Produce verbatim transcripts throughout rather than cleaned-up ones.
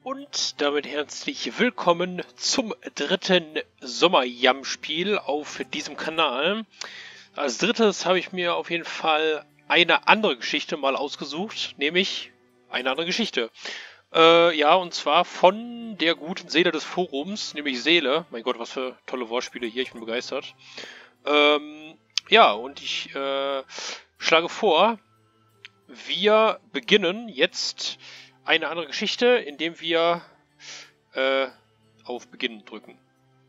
Und damit herzlich willkommen zum dritten Sommer-Yam-Spiel auf diesem Kanal. Als drittes habe ich mir auf jeden Fall eine andere Geschichte mal ausgesucht, nämlich eine andere Geschichte. Äh, ja, und zwar von der guten Seele des Forums, nämlich Seele. Mein Gott, was für tolle Wortspiele hier, ich bin begeistert. Ähm, ja, und ich äh, schlage vor, wir beginnen jetzt eine andere Geschichte, indem wir äh, auf Beginn drücken.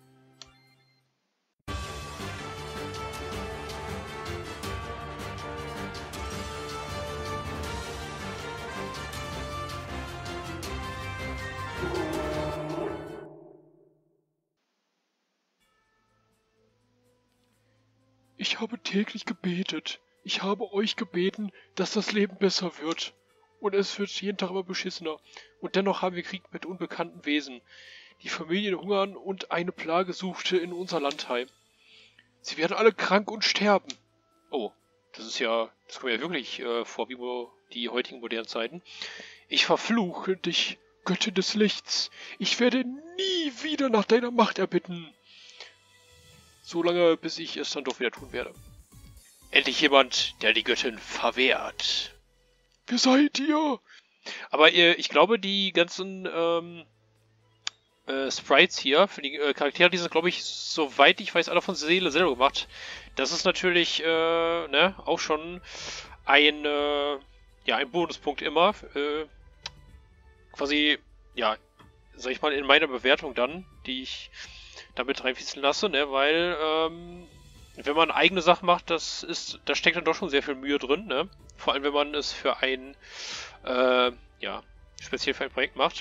Ich habe täglich gebetet. Ich habe euch gebeten, dass das Leben besser wird. Und es wird jeden Tag immer beschissener. Und dennoch haben wir Krieg mit unbekannten Wesen. Die Familien hungern und eine Plage suchte in unser Land heim. Sie werden alle krank und sterben. Oh, das ist ja, das kommt ja wirklich äh, vor wie die heutigen modernen Zeiten. Ich verfluche dich, Göttin des Lichts. Ich werde nie wieder nach deiner Macht erbitten. Solange, bis ich es dann doch wieder tun werde. Endlich jemand, der die Göttin verwehrt. Wer seid ihr? Aber äh, ich glaube, die ganzen ähm, äh, Sprites hier, für die äh, Charaktere, die sind, glaube ich, soweit ich weiß, alle von Seele selber gemacht. Das ist natürlich, äh, ne, auch schon ein, äh, ja, ein Bonuspunkt immer. Äh, quasi, ja, sag ich mal, in meiner Bewertung dann, die ich damit reinfließen lasse, ne, weil, ähm, wenn man eigene Sachen macht, das ist, da steckt dann doch schon sehr viel Mühe drin, ne? Vor allem, wenn man es für ein, äh, ja, speziell für ein Projekt macht.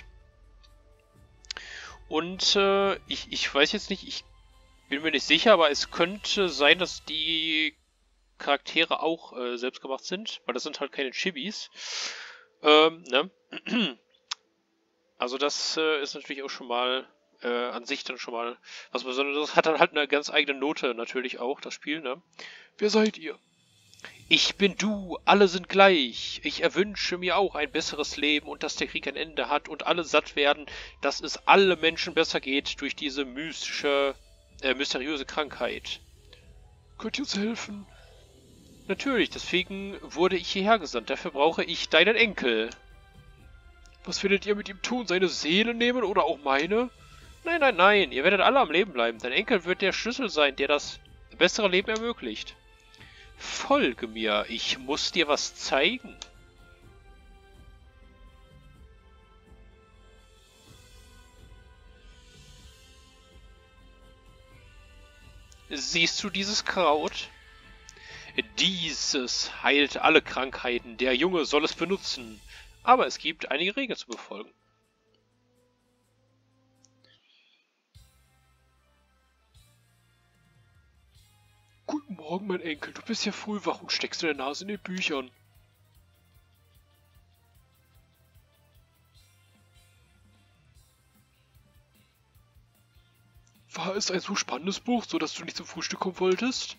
Und äh, ich, ich weiß jetzt nicht, ich bin mir nicht sicher, aber es könnte sein, dass die Charaktere auch äh, selbst gemacht sind, weil das sind halt keine Chibis. Ähm, ne? Also das äh, ist natürlich auch schon mal äh, an sich dann schon mal was Besonderes. Hat dann halt eine ganz eigene Note natürlich auch, das Spiel, ne? Wer seid ihr? Ich bin du, alle sind gleich. Ich erwünsche mir auch ein besseres Leben und dass der Krieg ein Ende hat und alle satt werden, dass es alle Menschen besser geht durch diese mystische, äh, mysteriöse Krankheit. Könnt ihr uns helfen? Natürlich, deswegen wurde ich hierher gesandt. Dafür brauche ich deinen Enkel. Was werdet ihr mit ihm tun? Seine Seele nehmen oder auch meine? Nein, nein, nein, ihr werdet alle am Leben bleiben. Dein Enkel wird der Schlüssel sein, der das bessere Leben ermöglicht. Folge mir, ich muss dir was zeigen. Siehst du dieses Kraut? Dieses heilt alle Krankheiten. Der Junge soll es benutzen. Aber es gibt einige Regeln zu befolgen. Guten Morgen, mein Enkel. Du bist ja früh wach und steckst deine Nase in den Büchern. War es ein so spannendes Buch, so dass du nicht zum Frühstück kommen wolltest?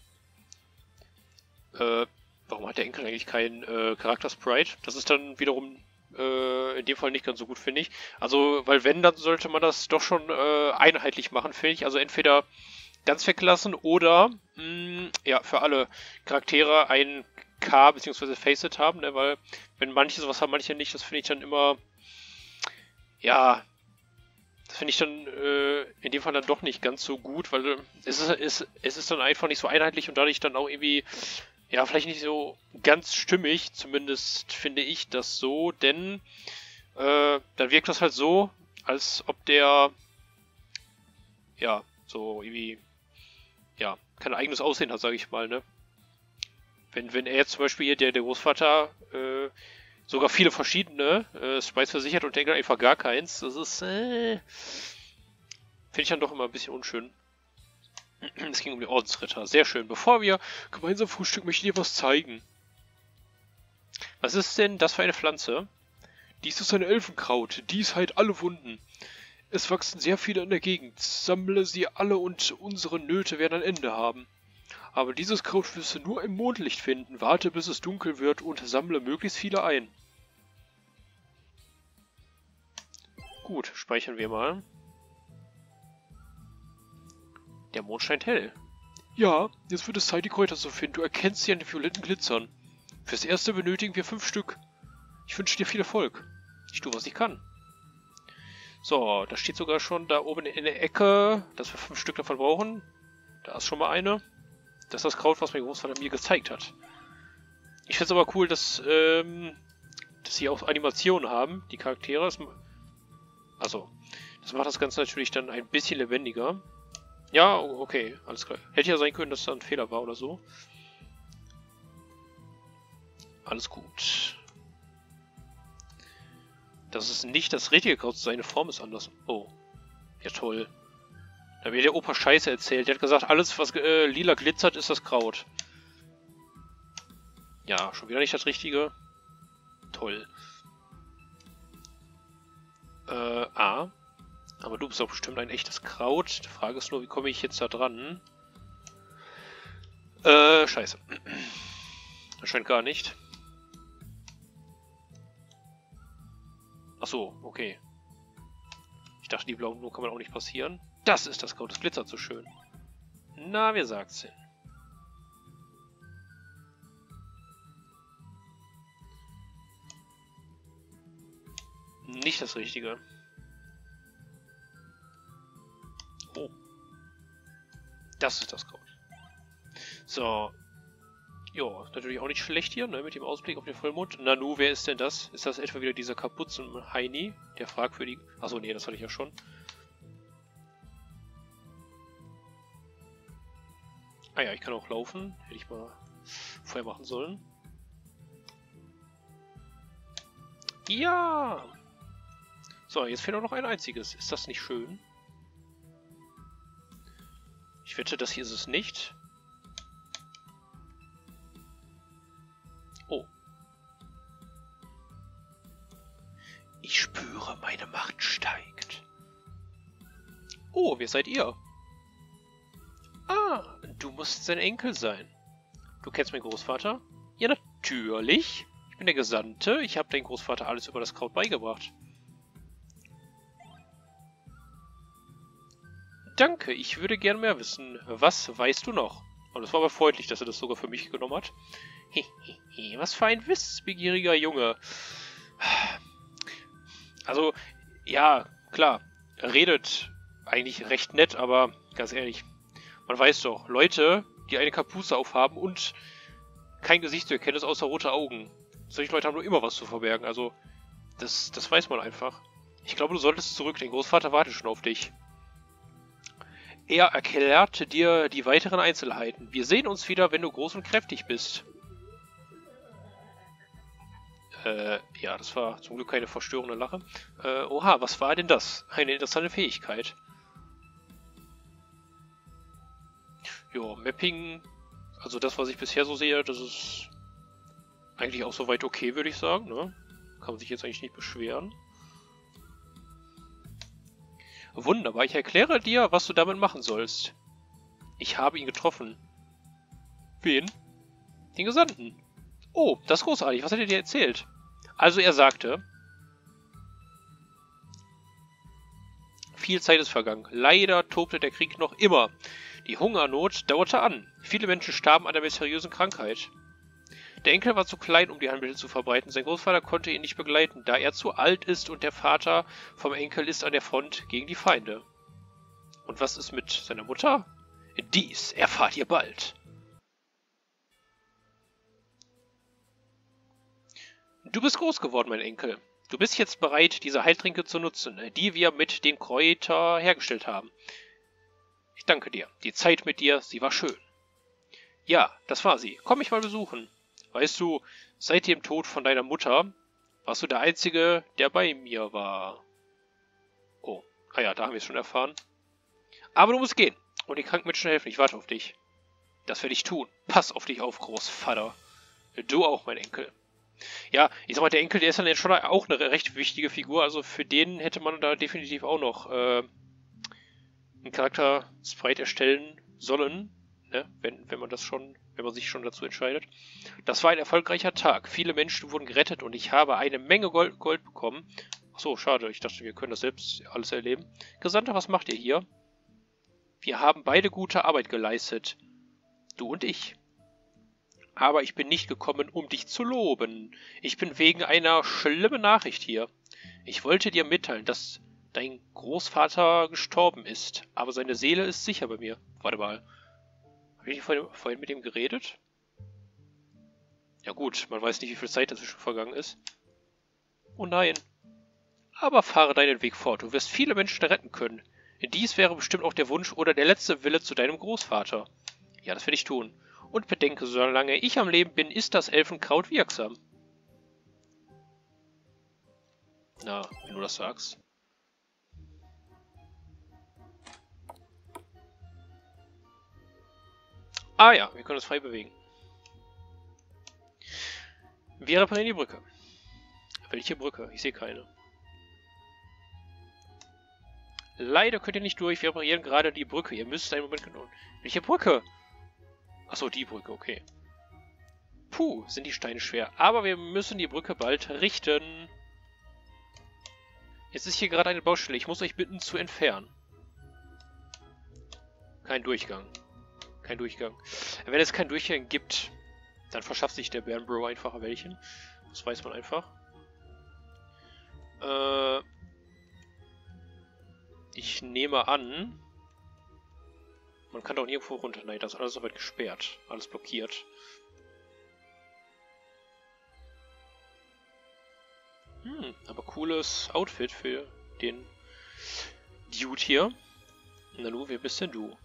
Äh, warum hat der Enkel eigentlich keinen äh, Charakter-Sprite? Das ist dann wiederum äh, in dem Fall nicht ganz so gut, finde ich. Also, weil wenn, dann sollte man das doch schon äh, einheitlich machen, finde ich. Also entweder ganz weglassen oder mh, ja, für alle Charaktere ein K bzw. Faceit haben, ne? Weil wenn manche sowas haben, manche nicht, das finde ich dann immer, ja, das finde ich dann äh, in dem Fall dann doch nicht ganz so gut, weil äh, es, ist, es, es ist dann einfach nicht so einheitlich und dadurch dann auch irgendwie, ja, vielleicht nicht so ganz stimmig, zumindest finde ich das so, denn äh, dann wirkt das halt so, als ob der, ja, so irgendwie, ja, kein eigenes Aussehen hat, sage ich mal, ne? Wenn, wenn er jetzt zum Beispiel hier, der, der Großvater, äh, sogar viele verschiedene äh, Sprites versichert und denkt einfach gar keins, das ist, äh, finde ich dann doch immer ein bisschen unschön. Es ging um die Ordensritter, sehr schön. Bevor wir Gemeinsam Frühstück möchte ich dir was zeigen. Was ist denn das für eine Pflanze? Dies ist ein Elfenkraut, dies heilt alle Wunden. Es wachsen sehr viele in der Gegend. Sammle sie alle und unsere Nöte werden ein Ende haben. Aber dieses Kraut wirst du nur im Mondlicht finden. Warte, bis es dunkel wird und sammle möglichst viele ein. Gut, speichern wir mal. Der Mond scheint hell. Ja, jetzt wird es Zeit, die Kräuter zu finden. Du erkennst sie an den violetten Glitzern. Fürs Erste benötigen wir fünf Stück. Ich wünsche dir viel Erfolg. Ich tue, was ich kann. So, da steht sogar schon da oben in der Ecke, dass wir fünf Stück davon brauchen. Da ist schon mal eine. Das ist das Kraut, was mein Großvater mir gezeigt hat. Ich finde es aber cool, dass, ähm, dass sie auch Animationen haben, die Charaktere. Das, also, das macht das Ganze natürlich dann ein bisschen lebendiger. Ja, okay, alles klar. Hätte ja sein können, dass da ein Fehler war oder so. Alles gut. Das ist nicht das richtige Kraut, seine Form ist anders. Oh, ja toll. Da hat mir der Opa Scheiße erzählt. Der hat gesagt, alles was äh, lila glitzert, ist das Kraut. Ja, schon wieder nicht das Richtige. Toll. Äh, A. Aber du bist doch bestimmt ein echtes Kraut. Die Frage ist nur, wie komme ich jetzt da dran? Äh, scheiße. Anscheinend gar nicht. Ach so, okay. Ich dachte, die blauen Blumen kann man auch nicht passieren. Das ist das Kraut, das glitzert so schön. Na, wer sagt's denn? Nicht das Richtige. Oh. Das ist das Kraut. So. Ja, natürlich auch nicht schlecht hier, ne, mit dem Ausblick auf den Vollmond. Nanu, wer ist denn das? Ist das etwa wieder dieser Kapuzen-Heini, der fragwürdige? Achso, nee, das hatte ich ja schon. Ah ja, ich kann auch laufen. Hätte ich mal vorher machen sollen. Ja! So, jetzt fehlt auch noch ein einziges. Ist das nicht schön? Ich wette, das hier ist es nicht. Oh. Ich spüre, meine Macht steigt. Oh, wer seid ihr? Ah, du musst sein Enkel sein. Du kennst meinen Großvater? Ja, natürlich. Ich bin der Gesandte. Ich habe deinem Großvater alles über das Kraut beigebracht. Danke, ich würde gern mehr wissen. Was weißt du noch? Und es war aber freundlich, dass er das sogar für mich genommen hat. Hehehe, was für ein wissbegieriger Junge. Also, ja, klar, er redet eigentlich recht nett, aber ganz ehrlich, man weiß doch, Leute, die eine Kapuze aufhaben und kein Gesicht zu erkennen ist außer rote Augen. Solche Leute haben nur immer was zu verbergen, also das, das weiß man einfach. Ich glaube, du solltest zurück, dein Großvater wartet schon auf dich. Er erklärte dir die weiteren Einzelheiten. Wir sehen uns wieder, wenn du groß und kräftig bist. Äh, ja, das war zum Glück keine verstörende Lache. Äh, oha, was war denn das? Eine interessante Fähigkeit. Ja, Mapping, also das, was ich bisher so sehe, das ist eigentlich auch soweit okay, würde ich sagen, ne? Kann man sich jetzt eigentlich nicht beschweren. Wunderbar, ich erkläre dir, was du damit machen sollst. Ich habe ihn getroffen. Wen? Den Gesandten. Oh, das ist großartig. Was hat er dir erzählt? Also er sagte, viel Zeit ist vergangen. Leider tobte der Krieg noch immer. Die Hungernot dauerte an. Viele Menschen starben an der mysteriösen Krankheit. Der Enkel war zu klein, um die Heilmittel zu verbreiten. Sein Großvater konnte ihn nicht begleiten, da er zu alt ist und der Vater vom Enkel ist an der Front gegen die Feinde. Und was ist mit seiner Mutter? Dies erfahrt ihr bald. Du bist groß geworden, mein Enkel. Du bist jetzt bereit, diese Heiltränke zu nutzen, die wir mit den Kräuter hergestellt haben. Ich danke dir. Die Zeit mit dir, sie war schön. Ja, das war sie. Komm mich mal besuchen. Weißt du, seit dem Tod von deiner Mutter warst du der Einzige, der bei mir war. Oh, ah ja, da haben wir es schon erfahren. Aber du musst gehen und den kranken Menschen helfen. Ich warte auf dich. Das werde ich tun. Pass auf dich auf, Großvater. Du auch, mein Enkel. Ja, ich sag mal, der Enkel, der ist dann jetzt schon auch eine recht wichtige Figur. Also für den hätte man da definitiv auch noch äh, einen Charakter-Sprite erstellen sollen. Ne? Wenn, wenn man das schon, wenn man sich schon dazu entscheidet. Das war ein erfolgreicher Tag. Viele Menschen wurden gerettet und ich habe eine Menge Gold, Gold bekommen. Achso, schade. Ich dachte, wir können das selbst alles erleben. Gesandter, was macht ihr hier? Wir haben beide gute Arbeit geleistet. Du und ich. Aber ich bin nicht gekommen, um dich zu loben. Ich bin wegen einer schlimmen Nachricht hier. Ich wollte dir mitteilen, dass dein Großvater gestorben ist, aber seine Seele ist sicher bei mir. Warte mal. Habe ich vorhin, vorhin mit ihm geredet? Ja gut, man weiß nicht, wie viel Zeit dazwischen vergangen ist. Oh nein. Aber fahre deinen Weg fort. Du wirst viele Menschen retten können. Dies wäre bestimmt auch der Wunsch oder der letzte Wille zu deinem Großvater. Ja, das werde ich tun. Und bedenke, solange ich am Leben bin, ist das Elfenkraut wirksam. Na, wenn du das sagst. Ah ja, wir können uns frei bewegen. Wir reparieren die Brücke. Welche Brücke? Ich sehe keine. Leider könnt ihr nicht durch. Wir reparieren gerade die Brücke. Ihr müsst einen Moment gedulden. Welche Brücke? Achso, die Brücke, okay. Puh, sind die Steine schwer. Aber wir müssen die Brücke bald richten. Jetzt ist hier gerade eine Baustelle. Ich muss euch bitten zu entfernen. Kein Durchgang. Kein Durchgang. Wenn es keinen Durchgang gibt, dann verschafft sich der Bärenbro einfach welchen. Das weiß man einfach. Äh, ich nehme an... Man kann doch nirgendwo runter. Nein, das ist alles soweit gesperrt. Alles blockiert. Hm, aber cooles Outfit für den Dude hier. Nanu, wer bist denn du?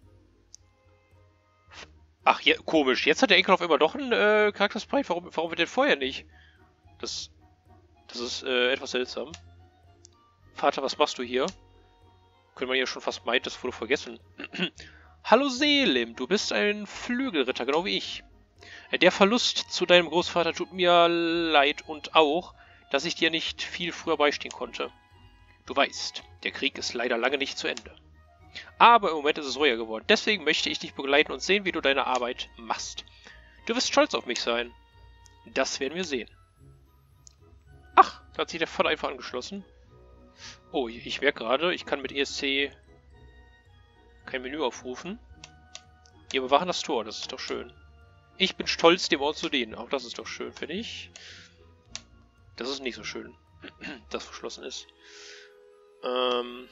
Ach, ja, komisch. Jetzt hat der Enkel auf immer doch einen äh, Charaktersprite. Warum, warum wird der vorher nicht? Das, das ist äh, etwas seltsam. Vater, was machst du hier? Könnte man ja schon fast meinen, das wurde vergessen. Hallo Selim, du bist ein Flügelritter, genau wie ich. Der Verlust zu deinem Großvater tut mir leid und auch, dass ich dir nicht viel früher beistehen konnte. Du weißt, der Krieg ist leider lange nicht zu Ende. Aber im Moment ist es ruhiger geworden. Deswegen möchte ich dich begleiten und sehen, wie du deine Arbeit machst. Du wirst stolz auf mich sein. Das werden wir sehen. Ach, da hat sich der Vater einfach angeschlossen. Oh, ich merke gerade, ich kann mit E S C kein Menü aufrufen. Wir bewachen das Tor, das ist doch schön. Ich bin stolz, dem Ort zu dienen. Auch das ist doch schön, finde ich. Das ist nicht so schön, dass verschlossen ist. Ähm...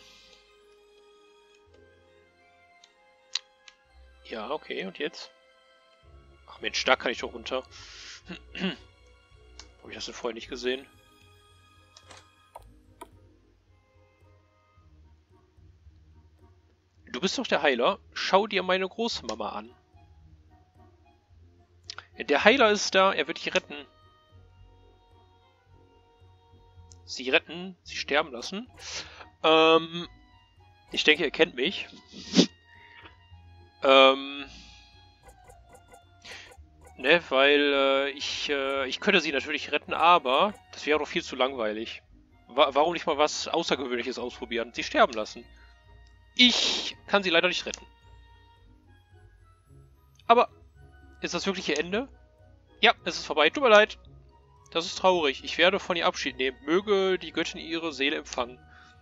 Ja, okay, und jetzt? Ach Mensch, da kann ich doch runter. Habe ich das denn vorher nicht gesehen? Du bist doch der Heiler. Schau dir meine Großmama an. Der Heiler ist da, er wird dich retten. Sie retten, sie sterben lassen. Ähm, ich denke, er kennt mich. Ähm, ne, weil äh, ich, äh, ich könnte sie natürlich retten, aber das wäre doch viel zu langweilig. Wa warum nicht mal was Außergewöhnliches ausprobieren? Sie sterben lassen. Ich kann sie leider nicht retten. Aber, ist das wirklich ihr Ende? Ja, es ist vorbei. Tut mir leid. Das ist traurig. Ich werde von ihr Abschied nehmen. Möge die Göttin ihre Seele empfangen.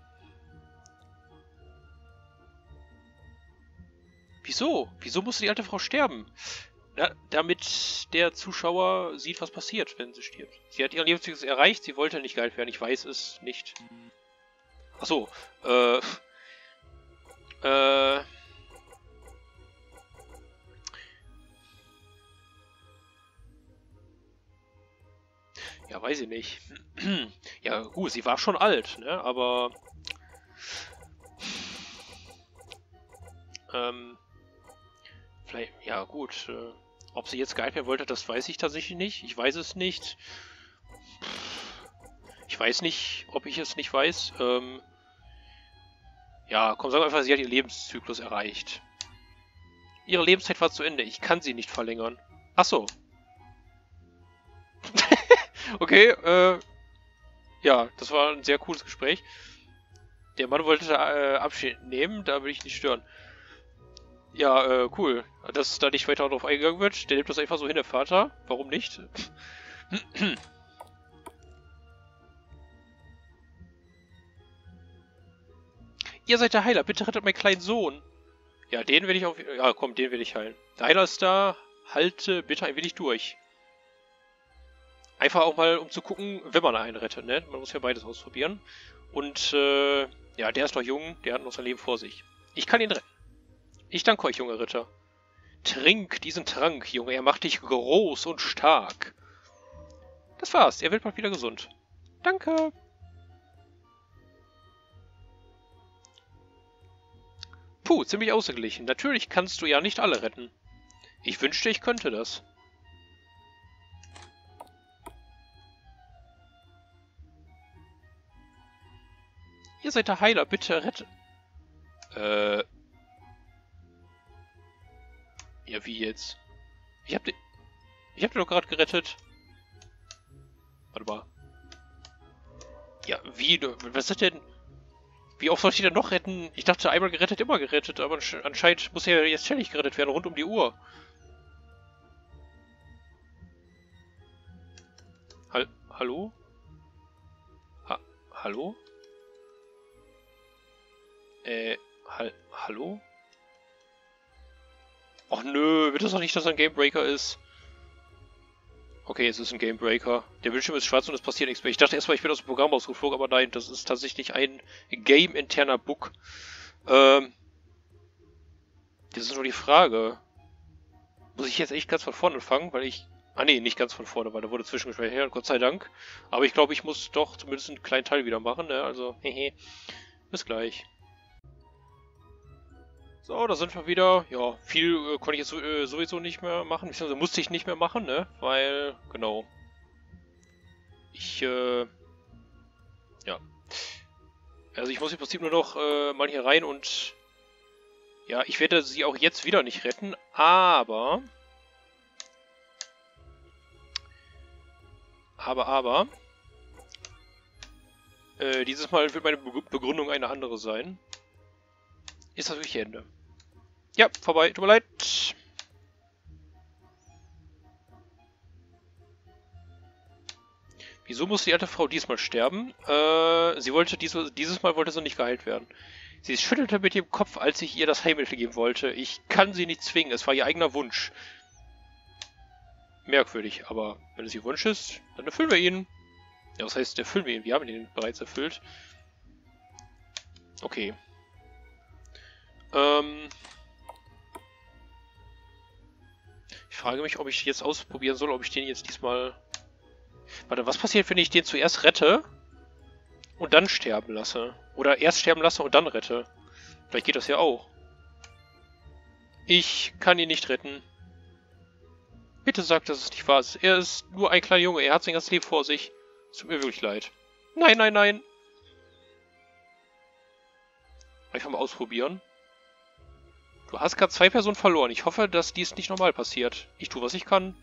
Wieso? Wieso musste die alte Frau sterben? Na, damit der Zuschauer sieht, was passiert, wenn sie stirbt. Sie hat ihren Lebenszyklus erreicht, sie wollte nicht geheilt werden. Ich weiß es nicht. Achso, äh... Äh... Ja, weiß ich nicht. Ja, gut, sie war schon alt, ne? Aber... Ähm... Vielleicht, ja gut, äh, ob sie jetzt geheilt werden wollte, das weiß ich tatsächlich nicht. Ich weiß es nicht. Ich weiß nicht, ob ich es nicht weiß. Ähm, ja, komm, sagen wir einfach, sie hat ihren Lebenszyklus erreicht. Ihre Lebenszeit war zu Ende. Ich kann sie nicht verlängern. Ach so. Okay, äh, ja, das war ein sehr cooles Gespräch. Der Mann wollte äh, Abschied nehmen, da will ich nicht stören. Ja, äh, cool. Dass da nicht weiter drauf eingegangen wird. Der nimmt das einfach so hin, der Vater. Warum nicht? Ihr seid der Heiler, bitte rettet meinen kleinen Sohn. Ja, den werde ich auf... Ja, komm, den werde ich heilen. Der Heiler ist da. Halte bitte ein wenig durch. Einfach auch mal, um zu gucken, wenn man einen rettet, ne? Man muss ja beides ausprobieren. Und, äh, ja, der ist doch jung, der hat noch sein Leben vor sich. Ich kann ihn retten. Ich danke euch, junge Ritter. Trink diesen Trank, Junge, er macht dich groß und stark. Das war's, er wird bald wieder gesund. Danke. Puh, ziemlich ausgeglichen. Natürlich kannst du ja nicht alle retten. Ich wünschte, ich könnte das. Ihr seid der Heiler, bitte rette... Äh... Ja, wie jetzt? Ich hab den... Ich hab den doch gerade gerettet. Warte mal. Ja, wie? Was ist das denn? Wie oft soll ich den noch retten? Ich dachte, einmal gerettet, immer gerettet, aber anscheinend muss er jetzt ständig gerettet werden, rund um die Uhr. Hall Hallo? Ha Hallo? Äh, hall Hallo? Och nö, wird das doch nicht, dass er ein Gamebreaker ist? Okay, es ist ein Gamebreaker. Der Bildschirm ist schwarz und es passiert nichts mehr. Ich dachte erstmal, ich bin aus dem Programm rausgeflogen, aber nein, das ist tatsächlich ein game-interner Bug. Ähm, das ist nur die Frage. Muss ich jetzt echt ganz von vorne anfangen, weil ich... Ah nee, nicht ganz von vorne, weil da wurde zwischengespeichert, Gott sei Dank. Aber ich glaube, ich muss doch zumindest einen kleinen Teil wieder machen, ne? Also, hehe. Bis gleich. So, da sind wir wieder. Ja, viel äh, konnte ich jetzt so, äh, sowieso nicht mehr machen, beziehungsweise musste ich nicht mehr machen, ne? Weil, genau. Ich, äh... Ja. Also ich muss im Prinzip nur noch äh, mal hier rein und... Ja, ich werde sie auch jetzt wieder nicht retten, aber... Aber, aber... Äh, dieses Mal wird meine Be Begründung eine andere sein. Ist das wirklich Ende? Ja, vorbei. Tut mir leid. Wieso muss die alte Frau diesmal sterben? Äh, sie wollte dieses, dieses Mal wollte sie nicht geheilt werden. Sie schüttelte mit dem Kopf, als ich ihr das Heilmittel geben wollte. Ich kann sie nicht zwingen. Es war ihr eigener Wunsch. Merkwürdig, aber wenn es ihr Wunsch ist, dann erfüllen wir ihn. Ja, was heißt erfüllen wir ihn? Wir haben ihn bereits erfüllt. Okay. Ähm... Ich frage mich, ob ich jetzt ausprobieren soll, ob ich den jetzt diesmal... Warte, was passiert, wenn ich den zuerst rette und dann sterben lasse? Oder erst sterben lasse und dann rette? Vielleicht geht das ja auch. Ich kann ihn nicht retten. Bitte sag, dass es nicht wahr ist. Er ist nur ein kleiner Junge, er hat sein ganzes Leben vor sich. Es tut mir wirklich leid. Nein, nein, nein. Einfach mal ausprobieren. Du hast gerade zwei Personen verloren. Ich hoffe, dass dies nicht nochmal passiert. Ich tue, was ich kann.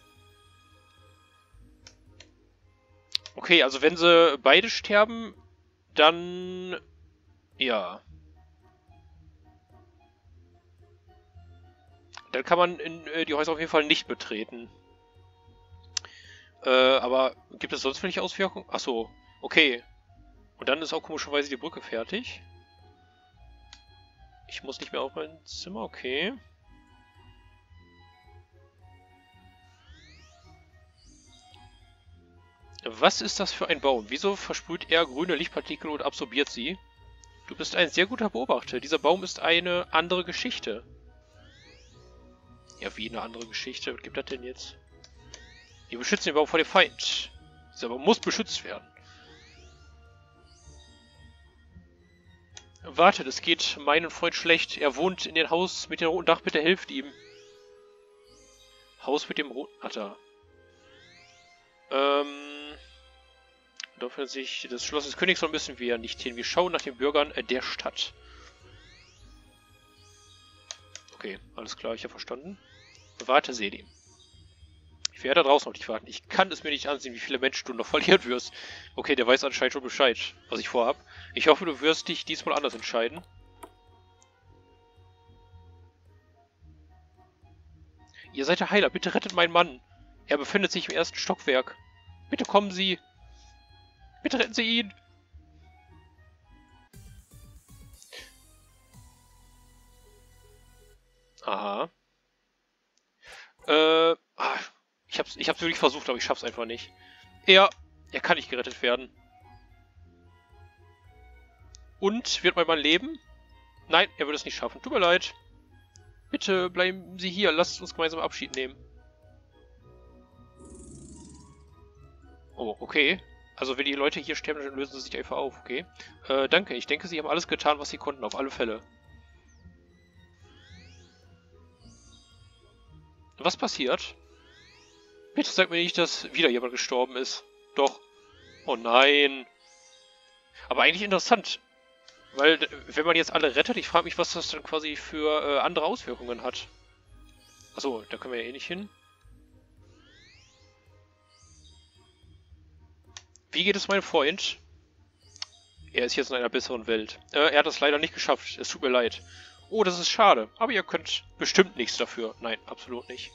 Okay, also wenn sie beide sterben, dann... Ja. Dann kann man in, äh, die Häuser auf jeden Fall nicht betreten. Äh, aber gibt es sonst welche Auswirkungen? Achso, okay. Und dann ist auch komischerweise die Brücke fertig. Ich muss nicht mehr auf mein Zimmer, okay. Was ist das für ein Baum? Wieso versprüht er grüne Lichtpartikel und absorbiert sie? Du bist ein sehr guter Beobachter. Dieser Baum ist eine andere Geschichte. Ja, wie eine andere Geschichte? Was gibt das denn jetzt? Wir beschützen den Baum vor dem Feind. Dieser Baum muss beschützt werden. Wartet, es geht meinem Freund schlecht. Er wohnt in dem Haus mit dem roten Dach. Bitte helft ihm. Haus mit dem roten... Ach da. Ähm... Dafür sich das Schloss des Königs müssen wir nicht hin. Wir schauen nach den Bürgern äh, der Stadt. Okay, alles klar, ich habe verstanden. Warte, Selim. Ich werde da draußen auf dich warten. Ich kann es mir nicht ansehen, wie viele Menschen du noch verlieren wirst. Okay, der weiß anscheinend schon Bescheid, was ich vorhab. Ich hoffe, du wirst dich diesmal anders entscheiden. Ihr seid der Heiler, bitte rettet meinen Mann. Er befindet sich im ersten Stockwerk. Bitte kommen Sie. Bitte retten Sie ihn. Aha. Äh, ah, ich hab's, ich hab's wirklich versucht, aber ich schaff's einfach nicht. Er, er kann nicht gerettet werden. Und, wird mein Mann leben? Nein, er würde es nicht schaffen. Tut mir leid. Bitte bleiben Sie hier, lasst uns gemeinsam Abschied nehmen. Oh, okay. Also wenn die Leute hier sterben, dann lösen sie sich einfach auf, okay. Äh, danke. Ich denke, sie haben alles getan, was sie konnten, auf alle Fälle. Was passiert? Bitte sag mir nicht, dass wieder jemand gestorben ist. Doch. Oh nein. Aber eigentlich interessant. Weil, wenn man jetzt alle rettet, ich frage mich, was das dann quasi für äh, andere Auswirkungen hat. Achso, da können wir ja eh nicht hin. Wie geht es meinem Freund? Er ist jetzt in einer besseren Welt. Äh, er hat es leider nicht geschafft. Es tut mir leid. Oh, das ist schade. Aber ihr könnt bestimmt nichts dafür. Nein, absolut nicht.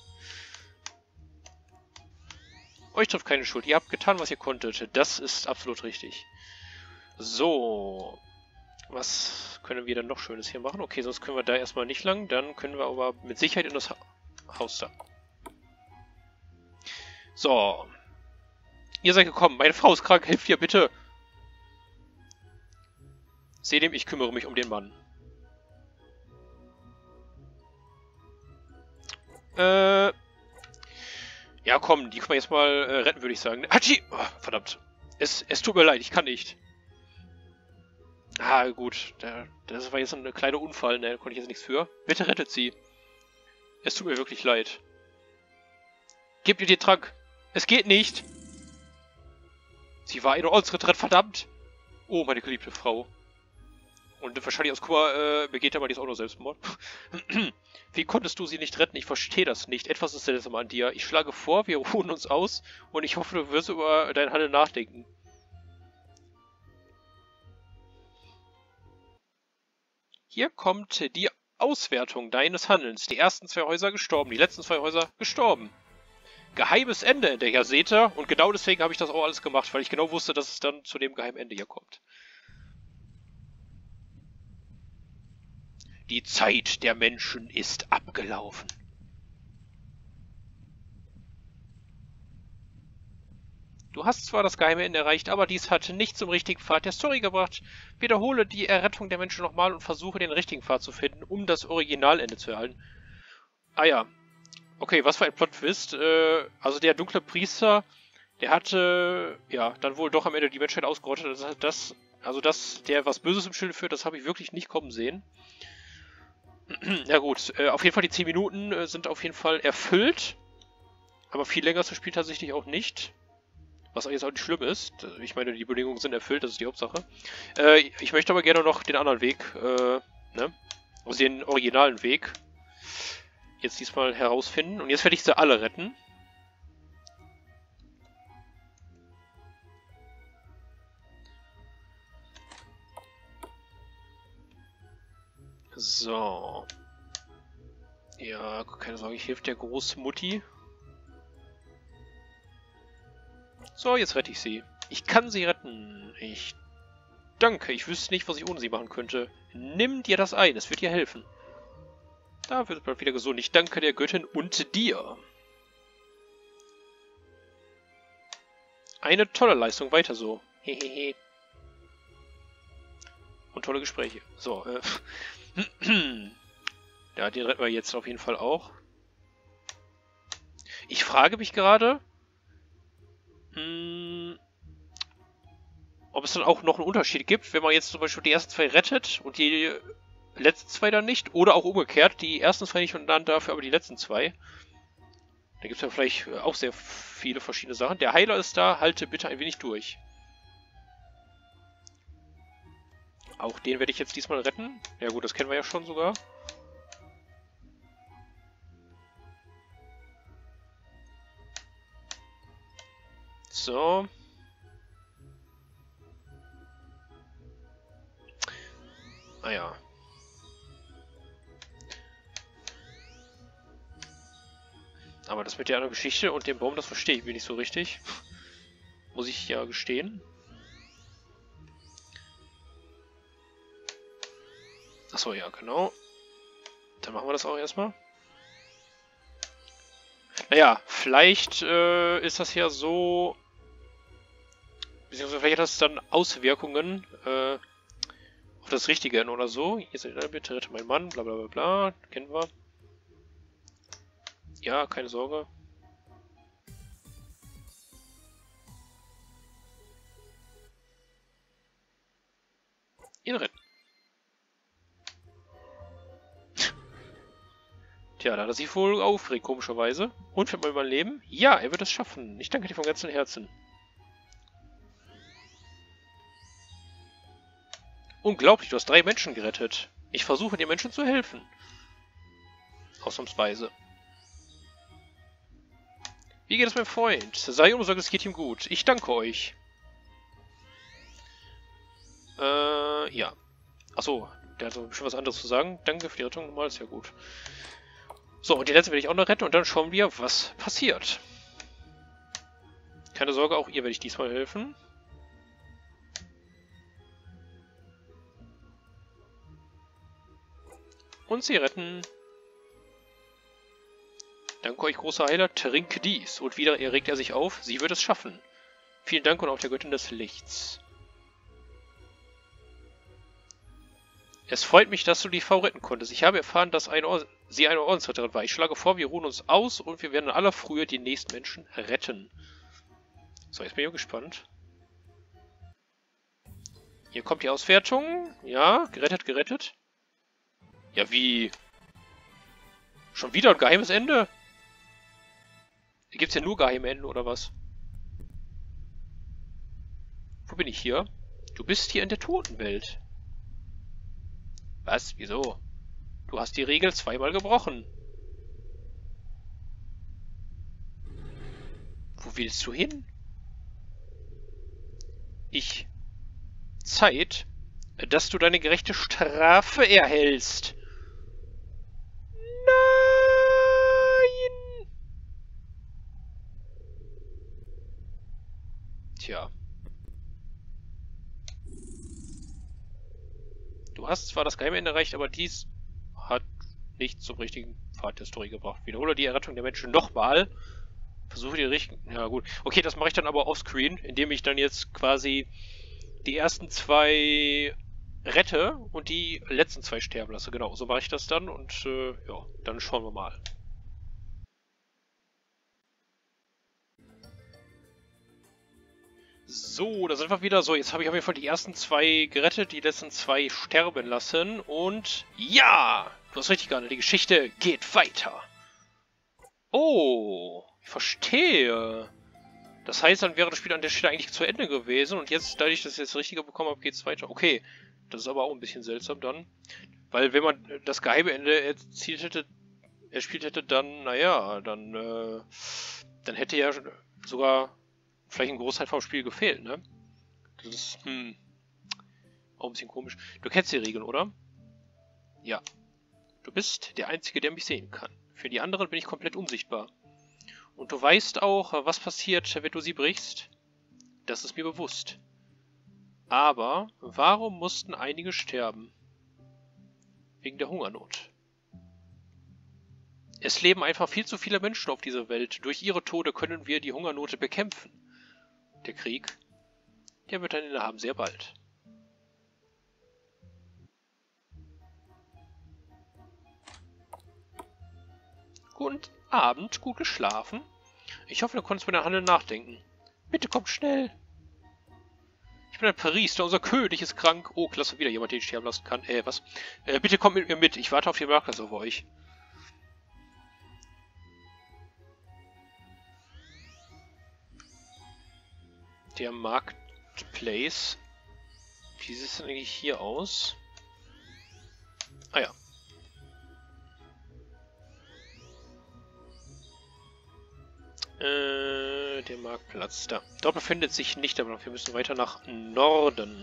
Euch trifft keine Schuld. Ihr habt getan, was ihr konntet. Das ist absolut richtig. So. Was können wir denn noch Schönes hier machen? Okay, sonst können wir da erstmal nicht lang. Dann können wir aber mit Sicherheit in das ha Haus da. So. Ihr seid gekommen. Meine Frau ist krank. Helft ihr bitte. Seht ihm, ich kümmere mich um den Mann. Äh... Ja, komm, die können wir jetzt mal äh, retten, würde ich sagen. Hatschi! Oh, verdammt. Es, es tut mir leid, ich kann nicht. Ah, gut. Der, das war jetzt ein kleiner Unfall, ne? Da konnte ich jetzt nichts für. Bitte rettet sie. Es tut mir wirklich leid. Gebt ihr den Trank. Es geht nicht. Sie war eine Ortsretreat, verdammt. Oh, meine geliebte Frau. Und wahrscheinlich aus Kummer äh, begeht er mal jetzt auch noch Selbstmord. Wie konntest du sie nicht retten? Ich verstehe das nicht. Etwas ist seltsam an dir. Ich schlage vor, wir ruhen uns aus und ich hoffe, du wirst über dein Handeln nachdenken. Hier kommt die Auswertung deines Handelns. Die ersten zwei Häuser gestorben, die letzten zwei Häuser gestorben. Geheimes Ende, der Herr Seter. Und genau deswegen habe ich das auch alles gemacht, weil ich genau wusste, dass es dann zu dem geheimen Ende hier kommt. Die Zeit der Menschen ist abgelaufen. Du hast zwar das geheime Ende erreicht, aber dies hat nicht zum richtigen Pfad der Story gebracht. Wiederhole die Errettung der Menschen nochmal und versuche den richtigen Pfad zu finden, um das Originalende zu erhalten. Ah ja. Okay, was für ein Plot-Twist. Äh, also der dunkle Priester, der hatte, ja, dann wohl doch am Ende die Menschheit ausgerottet. Das, das, also das, der was Böses im Schilde führt, das habe ich wirklich nicht kommen sehen. Ja gut, äh, auf jeden Fall die zehn Minuten äh, sind auf jeden Fall erfüllt. Aber viel länger zu spielen tatsächlich auch nicht. Was eigentlich auch nicht schlimm ist. Ich meine, die Bedingungen sind erfüllt, das ist die Hauptsache. Äh, ich möchte aber gerne noch den anderen Weg, äh, ne? Also den originalen Weg jetzt diesmal herausfinden. Und jetzt werde ich sie alle retten. So. Ja, keine Sorge, ich helfe der Großmutti. So, jetzt rette ich sie. Ich kann sie retten. Ich danke. Ich wüsste nicht, was ich ohne sie machen könnte. Nimm dir das ein, es wird dir helfen. Da wird es bald wieder gesund. Ich danke der Göttin und dir. Eine tolle Leistung, weiter so. Hehehe. Und tolle Gespräche. So, äh. Ja, den retten wir jetzt auf jeden Fall auch. Ich frage mich gerade, hm, ob es dann auch noch einen Unterschied gibt, wenn man jetzt zum Beispiel die ersten zwei rettet und die letzten zwei dann nicht. Oder auch umgekehrt, die ersten zwei nicht und dann dafür aber die letzten zwei. Da gibt es ja vielleicht auch sehr viele verschiedene Sachen. Der Heiler ist da, halte bitte ein wenig durch. Auch den werde ich jetzt diesmal retten. Ja gut, das kennen wir ja schon sogar. So. Ah ja. Aber das mit der anderen Geschichte und dem Baum, das verstehe ich mir nicht so richtig. Muss ich ja gestehen. Achso, ja, genau. Dann machen wir das auch erstmal. Naja, vielleicht äh, ist das ja so... Beziehungsweise vielleicht hat das dann Auswirkungen äh, auf das Richtige oder so. Hier seid ihr, bitte rette meinen Mann, bla bla bla bla. Kennen wir. Ja, keine Sorge. Ihn retten. Tja, da hat er sich wohl aufgeregt, komischerweise. Und wird man überleben? Ja, er wird es schaffen. Ich danke dir von ganzem Herzen. Unglaublich, du hast drei Menschen gerettet. Ich versuche, den Menschen zu helfen. Ausnahmsweise. Wie geht es meinem Freund? Sei unbesorgt, es geht ihm gut. Ich danke euch. Äh, ja. Achso, der hat so bestimmt was anderes zu sagen. Danke für die Rettung, normal ist ja gut. So, und die letzte werde ich auch noch retten und dann schauen wir, was passiert. Keine Sorge, auch ihr werde ich diesmal helfen. Und sie retten. Danke euch, großer Heiler, trinke dies. Und wieder erregt er sich auf, sie wird es schaffen. Vielen Dank und auch der Göttin des Lichts. Es freut mich, dass du die Frau retten konntest. Ich habe erfahren, dass eine Or sie eine Ordensretterin war. Ich schlage vor, wir ruhen uns aus und wir werden in aller Frühe die nächsten Menschen retten. So, jetzt bin ich gespannt. Hier kommt die Auswertung. Ja, gerettet, gerettet. Ja, wie? Schon wieder ein geheimes Ende? Hier gibt es ja nur geheime Enden, oder was? Wo bin ich hier? Du bist hier in der Totenwelt. Was? Wieso? Du hast die Regel zweimal gebrochen. Wo willst du hin? Ich. Zeit, dass du deine gerechte Strafe erhältst. Nein! Tja. Du hast zwar das Geheimende erreicht, aber dies hat nicht zum richtigen Pfad der Story gebracht. Wiederhole die Errettung der Menschen nochmal. Versuche die richtigen... Ja gut. Okay, das mache ich dann aber offscreen, indem ich dann jetzt quasi die ersten zwei rette und die letzten zwei sterben lasse. Genau, so mache ich das dann und äh, ja, dann schauen wir mal. So, da sind wir wieder. So, jetzt habe ich auf jeden Fall die ersten zwei gerettet, die letzten zwei sterben lassen. Und ja, du hast richtig gehandelt. Die Geschichte geht weiter. Oh, ich verstehe. Das heißt, dann wäre das Spiel an der Stelle eigentlich zu Ende gewesen. Und jetzt, da ich das jetzt richtiger bekommen habe, geht es weiter. Okay, das ist aber auch ein bisschen seltsam dann. Weil wenn man das geheime Ende erzielt hätte, erspielt hätte, dann, naja, dann, äh, dann hätte ja sogar... vielleicht ein Großteil vom Spiel gefehlt, ne? Das ist, hm, auch ein bisschen komisch. Du kennst die Regeln, oder? Ja. Du bist der Einzige, der mich sehen kann. Für die anderen bin ich komplett unsichtbar. Und du weißt auch, was passiert, wenn du sie brichst? Das ist mir bewusst. Aber warum mussten einige sterben? Wegen der Hungernot. Es leben einfach viel zu viele Menschen auf dieser Welt. Durch ihre Tode können wir die Hungernote bekämpfen. Der Krieg, der wird ein Ende haben, sehr bald. Guten Abend, gut geschlafen. Ich hoffe, du konntest mit deinem Handeln nachdenken. Bitte komm schnell. Ich bin ein Priester, unser König ist krank. Oh, klasse, wieder jemand, den ich sterben lassen kann. Äh, was? Äh, bitte kommt mit mir mit, ich warte auf den Marktplatz auf euch. Der Marketplace. Wie sieht es denn eigentlich hier aus? Ah ja. Äh, der Marktplatz. Da. Dort befindet sich nicht, aber wir müssen weiter nach Norden.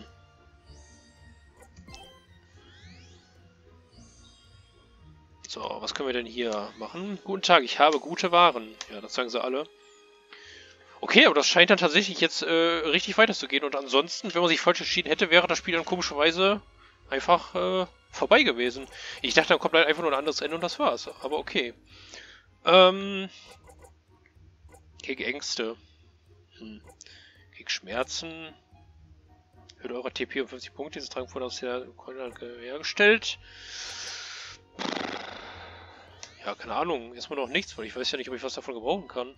So, was können wir denn hier machen? Guten Tag, ich habe gute Waren. Ja, das sagen sie alle. Okay, aber das scheint dann tatsächlich jetzt äh, richtig weiterzugehen. Und ansonsten, wenn man sich falsch entschieden hätte, wäre das Spiel dann komischerweise einfach äh, vorbei gewesen. Ich dachte, dann kommt halt einfach nur ein anderes Ende und das war's. Aber okay. Ähm, gegen Ängste. Hm. Gegen Schmerzen. Hört eure T P um fünfzig Punkte. Dieses Trank wurde aus der Konrad hergestellt. Ja, keine Ahnung. Erstmal noch nichts, weil ich weiß ja nicht, ob ich was davon gebrauchen kann.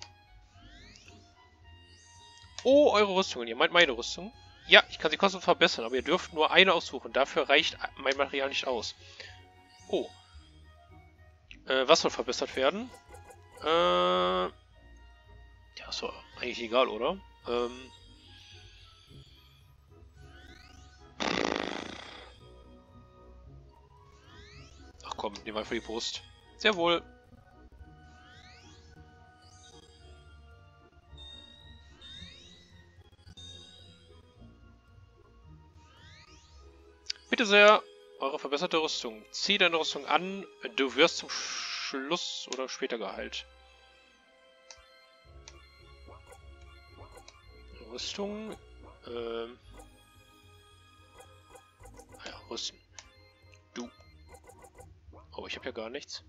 Oh, eure Rüstungen. Ihr meint meine Rüstung? Ja, ich kann sie kostenlos verbessern, aber ihr dürft nur eine aussuchen. Dafür reicht mein Material nicht aus. Oh. Äh, was soll verbessert werden? Äh... Ja, ist doch eigentlich egal, oder? Ähm... Ach komm, nehmen wir einfach die Brust. Sehr wohl. Bitte sehr, eure verbesserte Rüstung. Zieh deine Rüstung an, du wirst zum Schluss oder später geheilt. Rüstung. Ähm. Ah ja, rüsten. Du. Oh, ich habe ja gar nichts.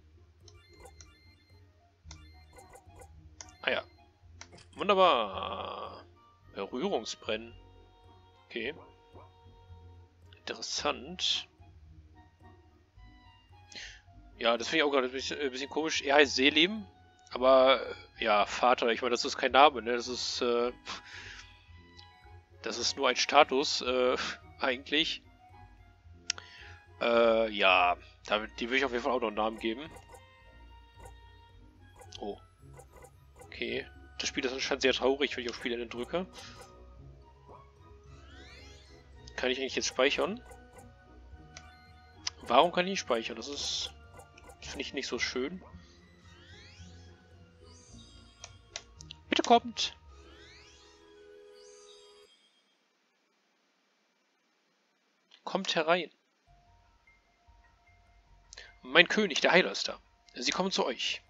Ah ja. Wunderbar. Berührungsbrennen. Okay. Interessant. Ja, das finde ich auch gerade ein bisschen, ein bisschen komisch. Er heißt Selim, aber ja, Vater, ich meine, das ist kein Name, ne? Das ist, äh, das ist nur ein Status, äh, eigentlich. Äh, ja, da, die würde ich auf jeden Fall auch noch einen Namen geben. Oh. Okay. Das Spiel ist anscheinend sehr traurig, wenn ich auf Spielende drücke. Kann ich eigentlich jetzt speichern? Warum kann ich nicht speichern? Das ist... finde ich nicht so schön. Bitte kommt! Kommt herein. Mein König, der Heiler, ist da. Sie kommen zu euch.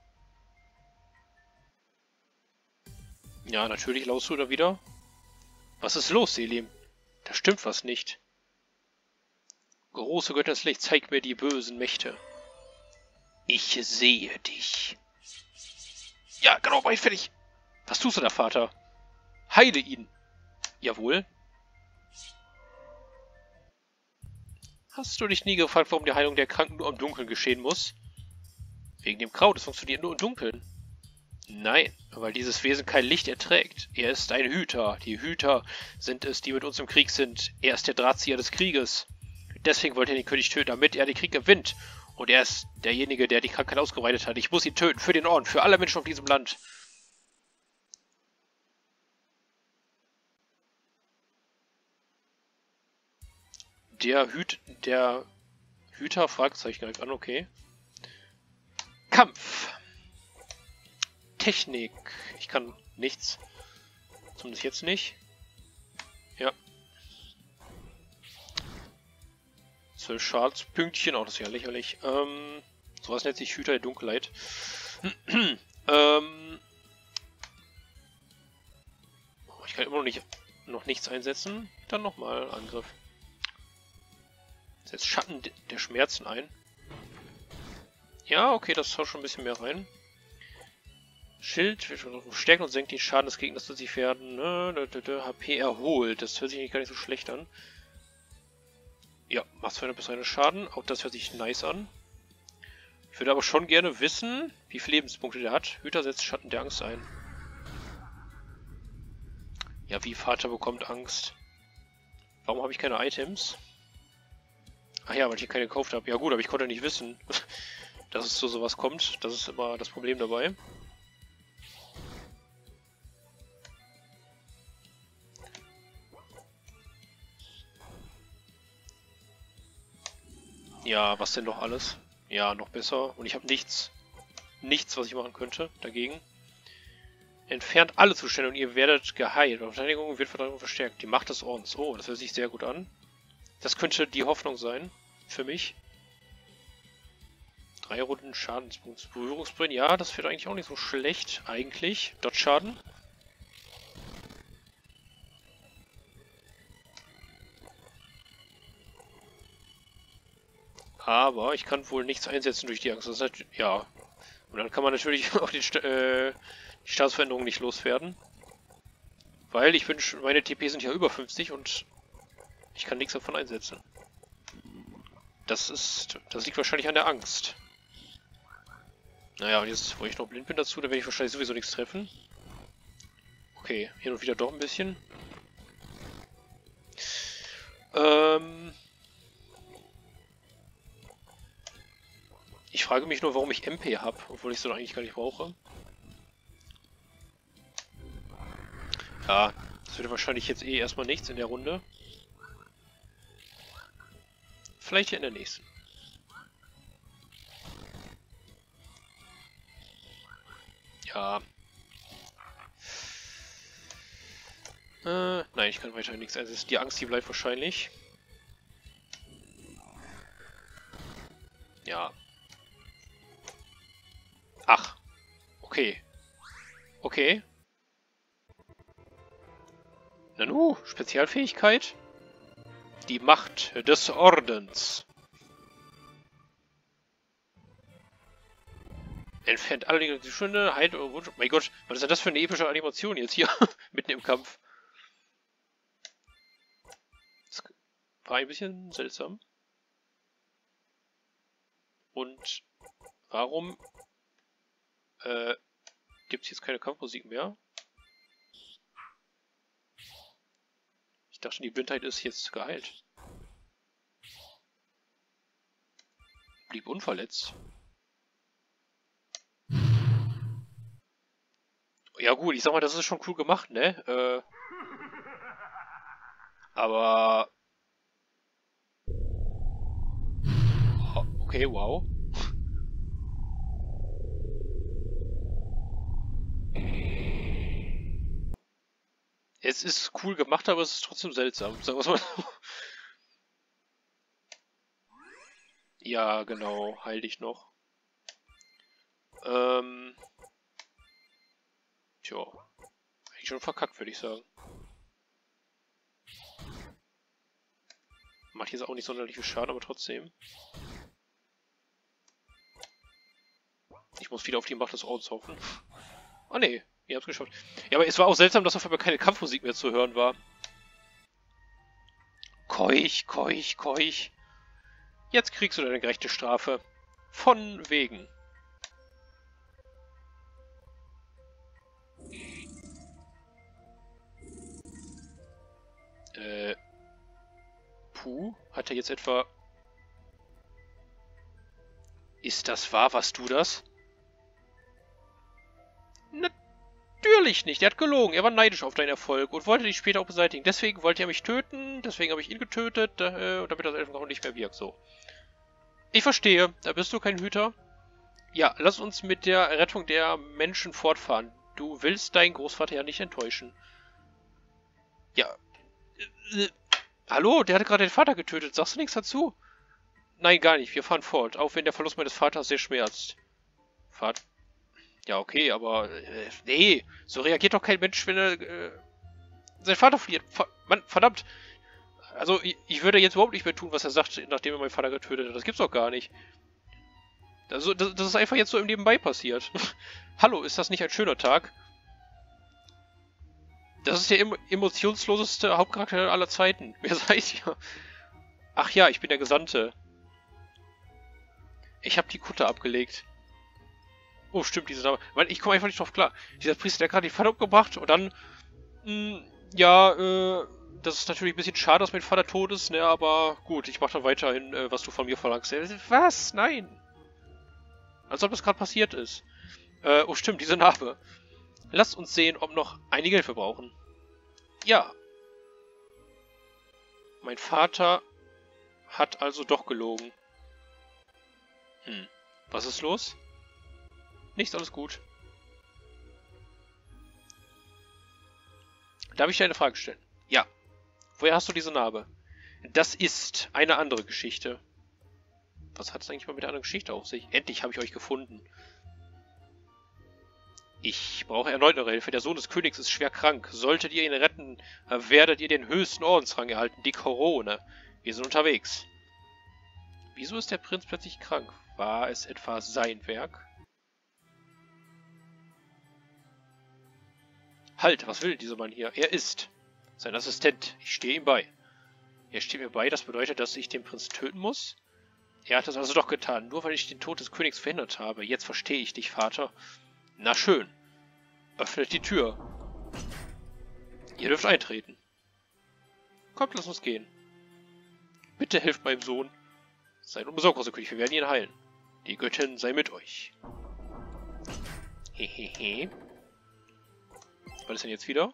Ja, natürlich laust du da wieder. Was ist los, Selim? Da stimmt was nicht. Große Götter des Lichts, zeig mir die bösen Mächte. Ich sehe dich. Ja, genau, mach ich fertig. Was tust du da, Vater? Heile ihn. Jawohl. Hast du dich nie gefragt, warum die Heilung der Kranken nur im Dunkeln geschehen muss? Wegen dem Kraut, es funktioniert nur im Dunkeln. Nein, weil dieses Wesen kein Licht erträgt. Er ist ein Hüter. Die Hüter sind es, die mit uns im Krieg sind. Er ist der Drahtzieher des Krieges. Deswegen wollte er den König töten, damit er den Krieg gewinnt. Und er ist derjenige, der die Krankheit ausgebreitet hat. Ich muss ihn töten, für den Orden, für alle Menschen auf diesem Land. Der Hüt... Der Hüter? Fragezeichen direkt an, okay. Kampf. Technik. Ich kann nichts. Zumindest jetzt nicht. Ja. zwölf Schadenspünktchen. Auch das ist ja lächerlich. Ähm, sowas nennt sich Hüter der Dunkelheit. ähm, ich kann immer noch nicht noch nichts einsetzen. Dann nochmal Angriff. Setzt Schatten der Schmerzen ein. Ja, okay, das haut schon ein bisschen mehr rein. Schild stärkt und senkt den Schaden des Gegners, dass sie werden. H P erholt. Das hört sich eigentlich gar nicht so schlecht an. Ja, macht zweihundert bis dreihundert Schaden. Auch das hört sich nice an. Ich würde aber schon gerne wissen, wie viele Lebenspunkte der hat. Hüter setzt Schatten der Angst ein. Ja, wie Vater bekommt Angst. Warum habe ich keine Items? Ach ja, weil ich hier keine gekauft habe. Ja gut, aber ich konnte nicht wissen, dass es zu sowas kommt. Das ist immer das Problem dabei. Ja, was denn noch alles? Ja, noch besser. Und ich habe nichts. Nichts, was ich machen könnte dagegen. Entfernt alle Zustände und ihr werdet geheilt. Eure Verteidigung wird Verteidigung verstärkt. Die Macht des Ordens. Oh, das hört sich sehr gut an. Das könnte die Hoffnung sein. Für mich. Drei Runden Schadenspunkt. Berührungsbrennen. Ja, das wird eigentlich auch nicht so schlecht. Eigentlich. Dodge-Schaden. Aber ich kann wohl nichts einsetzen durch die Angst. Das heißt, ja. Und dann kann man natürlich auch die, äh, die Staatsveränderung nicht loswerden. Weil ich bin, meine T P sind ja über fünfzig und ich kann nichts davon einsetzen. Das ist, das liegt wahrscheinlich an der Angst. Naja, und jetzt, wo ich noch blind bin dazu, dann werde ich wahrscheinlich sowieso nichts treffen. Okay, hin und wieder doch ein bisschen. Ähm... Ich frage mich nur, warum ich M P habe, obwohl ich es dann eigentlich gar nicht brauche. Ja, das wird wahrscheinlich jetzt eh erstmal nichts in der Runde. Vielleicht ja in der nächsten. Ja. Äh, nein, ich kann weiterhin nichts einsetzen. Die Angst, die bleibt wahrscheinlich. Ja. Ach. Okay. Okay. Nanu, Spezialfähigkeit. Die Macht des Ordens. Entfernt alle negative Schwünde, heilt eure Wunsch. Mein Gott, was ist denn das für eine epische Animation jetzt hier? Mitten im Kampf. Das war ein bisschen seltsam. Und warum äh, gibt es jetzt keine Kampfmusik mehr? Ich dachte, die Blindheit ist jetzt geheilt. Blieb unverletzt. Ja gut, ich sag mal, das ist schon cool gemacht, ne? Äh, aber... Okay, wow. Es ist cool gemacht, aber es ist trotzdem seltsam. Sagen wir es mal so. Ja, genau. Heil dich noch. Ähm... Tja. Eigentlich schon verkackt, würde ich sagen. Macht jetzt auch nicht sonderlich viel Schaden, aber trotzdem. Ich muss wieder auf die Macht des Ordens hoffen. Oh ne, ihr habt es geschafft. Ja, aber es war auch seltsam, dass auf einmal keine Kampfmusik mehr zu hören war. Keuch, keuch, keuch. Jetzt kriegst du deine gerechte Strafe. Von wegen. Äh. Puh, hat er jetzt etwa... Ist das wahr, was du das? Natürlich nicht, er hat gelogen, er war neidisch auf deinen Erfolg und wollte dich später auch beseitigen. Deswegen wollte er mich töten, deswegen habe ich ihn getötet, äh, damit das Elfenraum nicht mehr wirkt, so. Ich verstehe, da bist du kein Hüter. Ja, lass uns mit der Rettung der Menschen fortfahren. Du willst deinen Großvater ja nicht enttäuschen. Ja. Äh, äh, hallo, der hatte gerade den Vater getötet, sagst du nichts dazu? Nein, gar nicht, wir fahren fort, auch wenn der Verlust meines Vaters sehr schmerzt. Fahrt. Ja, okay, aber... Äh, nee, so reagiert doch kein Mensch, wenn er... Äh, sein Vater verliert. Ver Mann, verdammt. Also, ich, ich würde jetzt überhaupt nicht mehr tun, was er sagt, nachdem er meinen Vater getötet hat. Das gibt's doch gar nicht. Also, das, das ist einfach jetzt so im Nebenbei passiert. Hallo, ist das nicht ein schöner Tag? Das ist der em emotionsloseste Hauptcharakter aller Zeiten. Wer seid ihr? Ach ja, ich bin der Gesandte. Ich habe die Kutte abgelegt. Oh, stimmt, diese Name. Weil ich komme einfach nicht drauf klar. Dieser Priester, der hat gerade die Vater umgebracht und dann... Mh, ja, äh... das ist natürlich ein bisschen schade, dass mein Vater tot ist, ne, aber gut, ich mache dann weiterhin, äh, was du von mir verlangst. Was? Nein! Als ob das gerade passiert ist. Äh, oh stimmt, diese Narbe. Lasst uns sehen, ob noch einige Hilfe brauchen. Ja. Mein Vater hat also doch gelogen. Hm. Was ist los? Nichts, alles gut. Darf ich dir eine Frage stellen? Ja. Woher hast du diese Narbe? Das ist eine andere Geschichte. Was hat es eigentlich mal mit der anderen Geschichte auf sich? Endlich habe ich euch gefunden. Ich brauche erneut eure Hilfe. Der Sohn des Königs ist schwer krank. Solltet ihr ihn retten, werdet ihr den höchsten Ordensrang erhalten, die Korone. Wir sind unterwegs. Wieso ist der Prinz plötzlich krank? War es etwa sein Werk? Halt, was will dieser Mann hier? Er ist sein Assistent. Ich stehe ihm bei. Er steht mir bei, das bedeutet, dass ich den Prinz töten muss? Er hat es also doch getan, nur weil ich den Tod des Königs verhindert habe. Jetzt verstehe ich dich, Vater. Na schön. Öffnet die Tür. Ihr dürft eintreten. Kommt, lass uns gehen. Bitte helft meinem Sohn. Seid unbesorgt, großer König, wir werden ihn heilen. Die Göttin sei mit euch. Hehehe. Was ist denn jetzt wieder?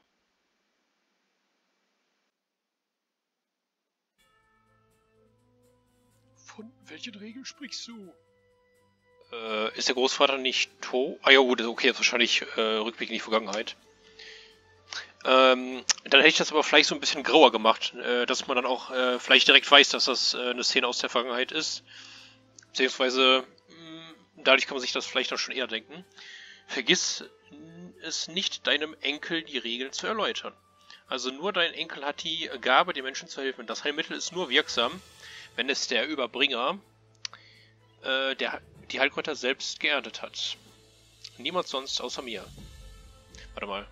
Von welchen Regeln sprichst du? Äh, ist der Großvater nicht tot? Ah ja gut, okay, jetzt wahrscheinlich äh, Rückblick in die Vergangenheit. Ähm, dann hätte ich das aber vielleicht so ein bisschen grauer gemacht, äh, dass man dann auch äh, vielleicht direkt weiß, dass das äh, eine Szene aus der Vergangenheit ist. Beziehungsweise, mh, dadurch kann man sich das vielleicht auch schon eher denken. Vergiss es nicht, deinem Enkel die Regeln zu erläutern. Also nur dein Enkel hat die Gabe, den Menschen zu helfen. Das Heilmittel ist nur wirksam, wenn es der Überbringer, äh, der die Heilkräuter selbst geerntet hat. Niemand sonst außer mir. Warte mal.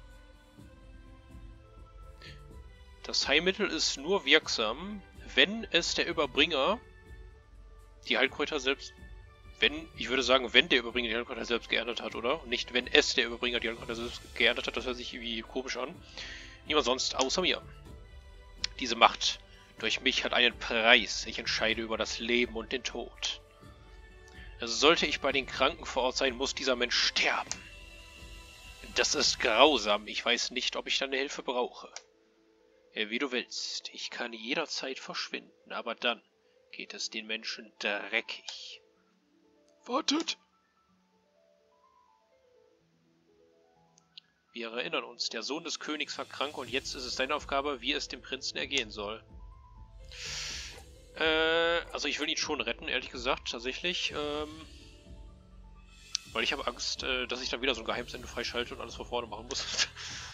Das Heilmittel ist nur wirksam, wenn es der Überbringer die Heilkräuter selbst... Wenn, ich würde sagen, wenn der Überbringer die Heilkräuter selbst geerntet hat, oder? Und nicht, wenn es der Überbringer die Heilkräuter selbst geerntet hat, das hört sich irgendwie komisch an. Niemand sonst außer mir. Diese Macht durch mich hat einen Preis. Ich entscheide über das Leben und den Tod. Also sollte ich bei den Kranken vor Ort sein, muss dieser Mensch sterben. Das ist grausam. Ich weiß nicht, ob ich deine Hilfe brauche. Wie du willst. Ich kann jederzeit verschwinden, aber dann geht es den Menschen dreckig. Wartet! Wir erinnern uns, der Sohn des Königs war krank und jetzt ist es deine Aufgabe, wie es dem Prinzen ergehen soll. Äh, also ich will ihn schon retten, ehrlich gesagt, tatsächlich. Ähm, weil ich habe Angst, äh, dass ich dann wieder so ein Geheimsende freischalte und alles von vorne machen muss.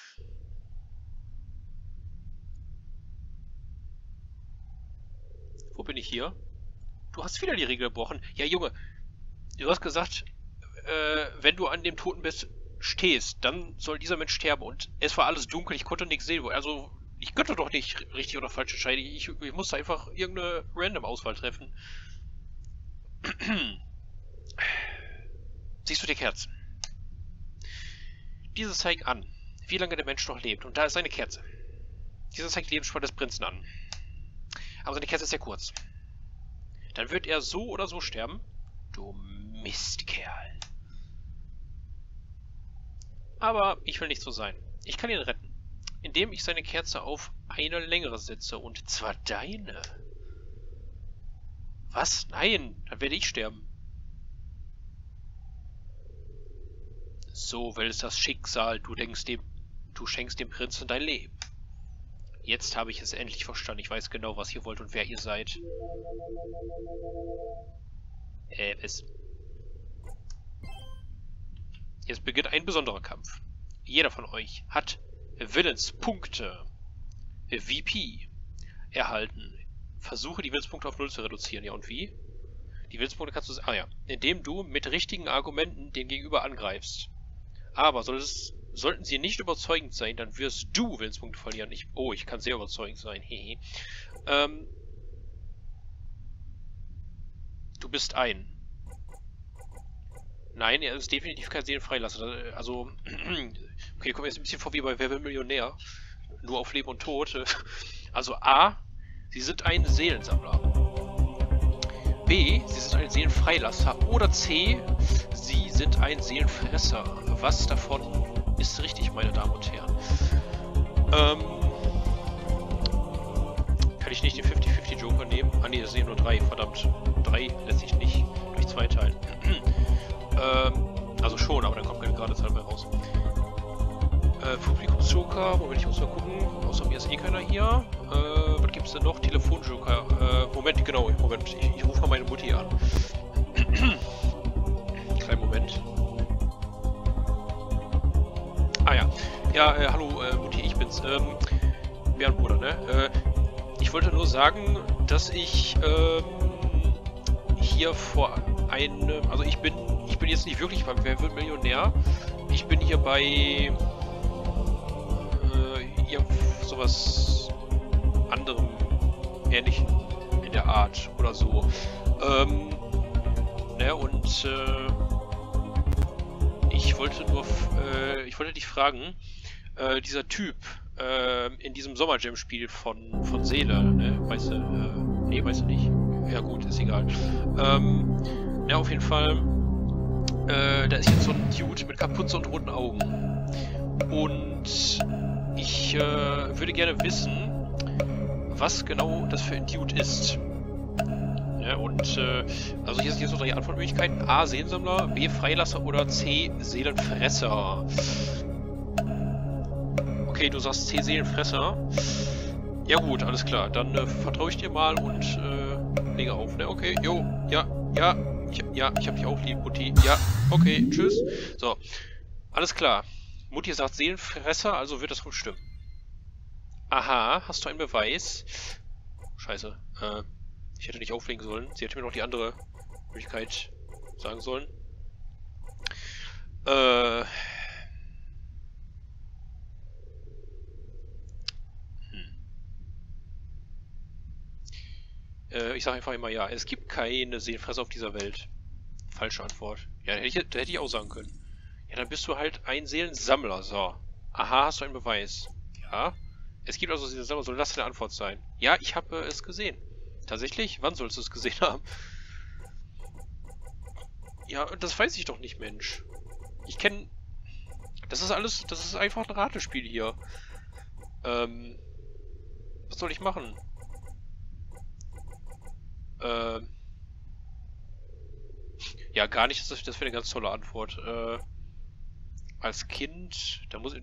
Wo bin ich hier? Du hast wieder die Regel gebrochen. Ja, Junge, du hast gesagt, äh, wenn du an dem Toten bist, stehst, dann soll dieser Mensch sterben. Und es war alles dunkel, ich konnte nichts sehen. Also, ich könnte doch nicht richtig oder falsch entscheiden. Ich, ich musste einfach irgendeine Random-Auswahl treffen. Siehst du die Kerzen? Diese zeigen an, wie lange der Mensch noch lebt. Und da ist eine Kerze. Diese zeigt die Lebensspanne des Prinzen an. Aber seine Kerze ist sehr kurz. Dann wird er so oder so sterben. Du Mistkerl. Aber ich will nicht so sein. Ich kann ihn retten, indem ich seine Kerze auf eine längere setze. Und zwar deine. Was? Nein, dann werde ich sterben. So will es das Schicksal. Du denkst dem, du schenkst dem Prinzen dein Leben. Jetzt habe ich es endlich verstanden. Ich weiß genau, was ihr wollt und wer ihr seid. Äh, es... Jetzt beginnt ein besonderer Kampf. Jeder von euch hat Willenspunkte V P erhalten. Versuche die Willenspunkte auf null zu reduzieren. Ja, und wie? Die Willenspunkte kannst du... Ah ja. Indem du mit richtigen Argumenten den Gegenüber angreifst. Aber soll es... Sollten sie nicht überzeugend sein, dann wirst du Willenspunkte verlieren. Ich, oh, ich kann sehr überzeugend sein. Hehe. ähm, du bist ein. Nein, er ist definitiv kein Seelenfreilasser. Also, okay, kommt jetzt ein bisschen vor wie bei Wer wird Millionär. Nur auf Leben und Tod. Also A, sie sind ein Seelensammler. B, sie sind ein Seelenfreilasser. Oder C, sie sind ein Seelenfresser. Was davon ist richtig, meine Damen und Herren? Ähm, kann ich nicht den fünfzig fünfzig Joker nehmen? Ah ne, das sind nur drei, verdammt. Drei lässt sich nicht durch zwei teilen. ähm, also schon, aber dann kommt keine gerade Zahl bei raus. Äh, Publikumsjoker, Moment, ich muss mal gucken. Außer mir ist eh keiner hier. Äh, was gibt's denn noch? Telefonjoker. Äh, Moment, genau, Moment. Ich, ich rufe mal meine Mutti an. Kleinen Moment. Ah ja. Ja, äh, hallo äh, Mutti, ich bin's. Ähm, Bärenbruder, ne? Äh, ich wollte nur sagen, dass ich, ähm, hier vor einem, also ich bin, ich bin jetzt nicht wirklich beim Wer wird Millionär. Ich bin hier bei äh, hier sowas anderem, ähnlichen in der Art oder so. Ähm, ne, und äh, ich wollte nur, äh, ich wollte dich fragen, äh, dieser Typ äh, in diesem Sommerjam-Spiel von, von Seele, ne, weißt du, äh, nee, weißt du nicht. Ja gut, ist egal. Ähm, ja, auf jeden Fall, äh, da ist jetzt so ein Dude mit Kapuze und roten Augen. Und ich äh, würde gerne wissen, was genau das für ein Dude ist. Ja, und, äh, also hier sind jetzt so drei Antwortmöglichkeiten. A, Seelensammler, B, Freilasser oder C, Seelenfresser. Okay, du sagst C, Seelenfresser. Ja gut, alles klar. Dann äh, vertraue ich dir mal und äh, lege auf. Ne? Okay, jo, ja, ja, ich, ja, ich hab dich auch lieb, Mutti. Ja, okay, tschüss. So, alles klar. Mutti sagt Seelenfresser, also wird das wohl stimmen. Aha, hast du einen Beweis? Scheiße, äh, ich hätte nicht auflegen sollen. Sie hätte mir noch die andere Möglichkeit sagen sollen. Äh... Äh, ich sage einfach immer ja. Es gibt keine Seelenfresser auf dieser Welt. Falsche Antwort. Ja, da hätte, ich, da hätte ich auch sagen können. Ja, dann bist du halt ein Seelensammler. So. Aha, hast du einen Beweis? Ja. Es gibt also Seelensammler. Soll das eine Antwort sein? Ja, ich habe äh, es gesehen. Tatsächlich? Wann sollst du es gesehen haben? Ja, das weiß ich doch nicht, Mensch. Ich kenne... Das ist alles... Das ist einfach ein Ratespiel hier. Ähm... Was soll ich machen? Äh, ja, gar nicht. Das, das wäre eine ganz tolle Antwort. Äh, als Kind, da muss ich...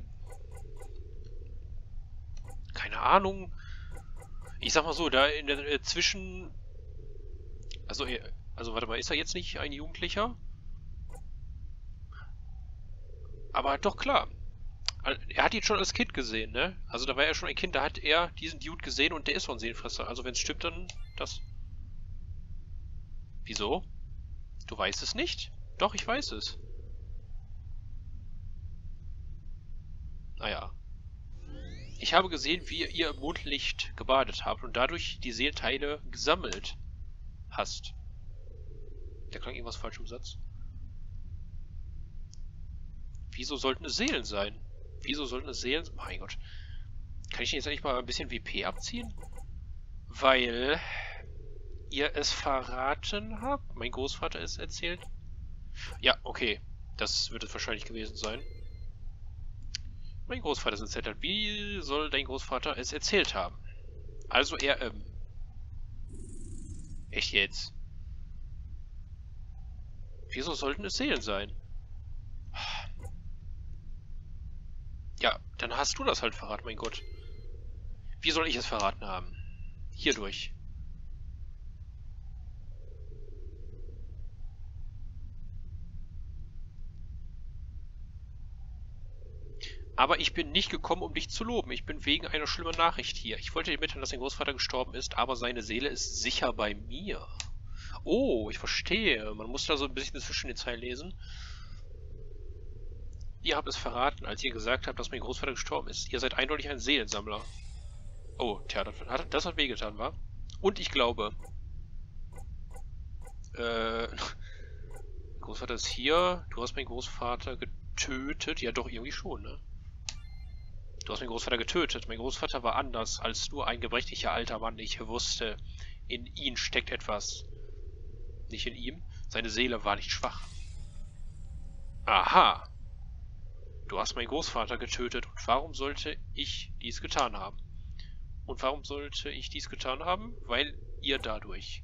Keine Ahnung. Ich sag mal so, da in der äh, zwischen... Also, also warte mal, ist er jetzt nicht ein Jugendlicher? Aber doch klar. Er hat ihn schon als Kind gesehen, ne? Also da war er schon ein Kind, da hat er diesen Dude gesehen und der ist von Seelenfresser. Also wenn es stimmt, dann das... Wieso? Du weißt es nicht? Doch, ich weiß es. Naja. Ich habe gesehen, wie ihr im Mondlicht gebadet habt und dadurch die Seelenteile gesammelt hast. Da klang irgendwas falsch im Satz. Wieso sollten es Seelen sein? Wieso sollten es Seelen sein? Mein Gott. Kann ich jetzt eigentlich mal ein bisschen W P abziehen? Weil... ihr es verraten habt? Mein Großvater es erzählt? Ja, okay. Das wird es wahrscheinlich gewesen sein. Mein Großvater es erzählt hat. Wie soll dein Großvater es erzählt haben? Also er, ähm... Echt jetzt? Wieso sollten es Seelen sein? Ja, dann hast du das halt verraten, mein Gott. Wie soll ich es verraten haben? Hierdurch. Aber ich bin nicht gekommen, um dich zu loben. Ich bin wegen einer schlimmen Nachricht hier. Ich wollte dir mitteilen, dass dein Großvater gestorben ist, aber seine Seele ist sicher bei mir. Oh, ich verstehe. Man muss da so ein bisschen zwischen den Zeilen lesen. Ihr habt es verraten, als ihr gesagt habt, dass mein Großvater gestorben ist. Ihr seid eindeutig ein Seelensammler. Oh, tja, das hat, das hat wehgetan, wa? Und ich glaube... Äh... Großvater ist hier. Du hast meinen Großvater getötet. Ja, doch, irgendwie schon, ne? Du hast meinen Großvater getötet. Mein Großvater war anders als nur ein gebrechlicher alter Mann. Ich wusste, in ihm steckt etwas. Nicht in ihm. Seine Seele war nicht schwach. Aha. Du hast meinen Großvater getötet. Und warum sollte ich dies getan haben? Und warum sollte ich dies getan haben? Weil ihr dadurch...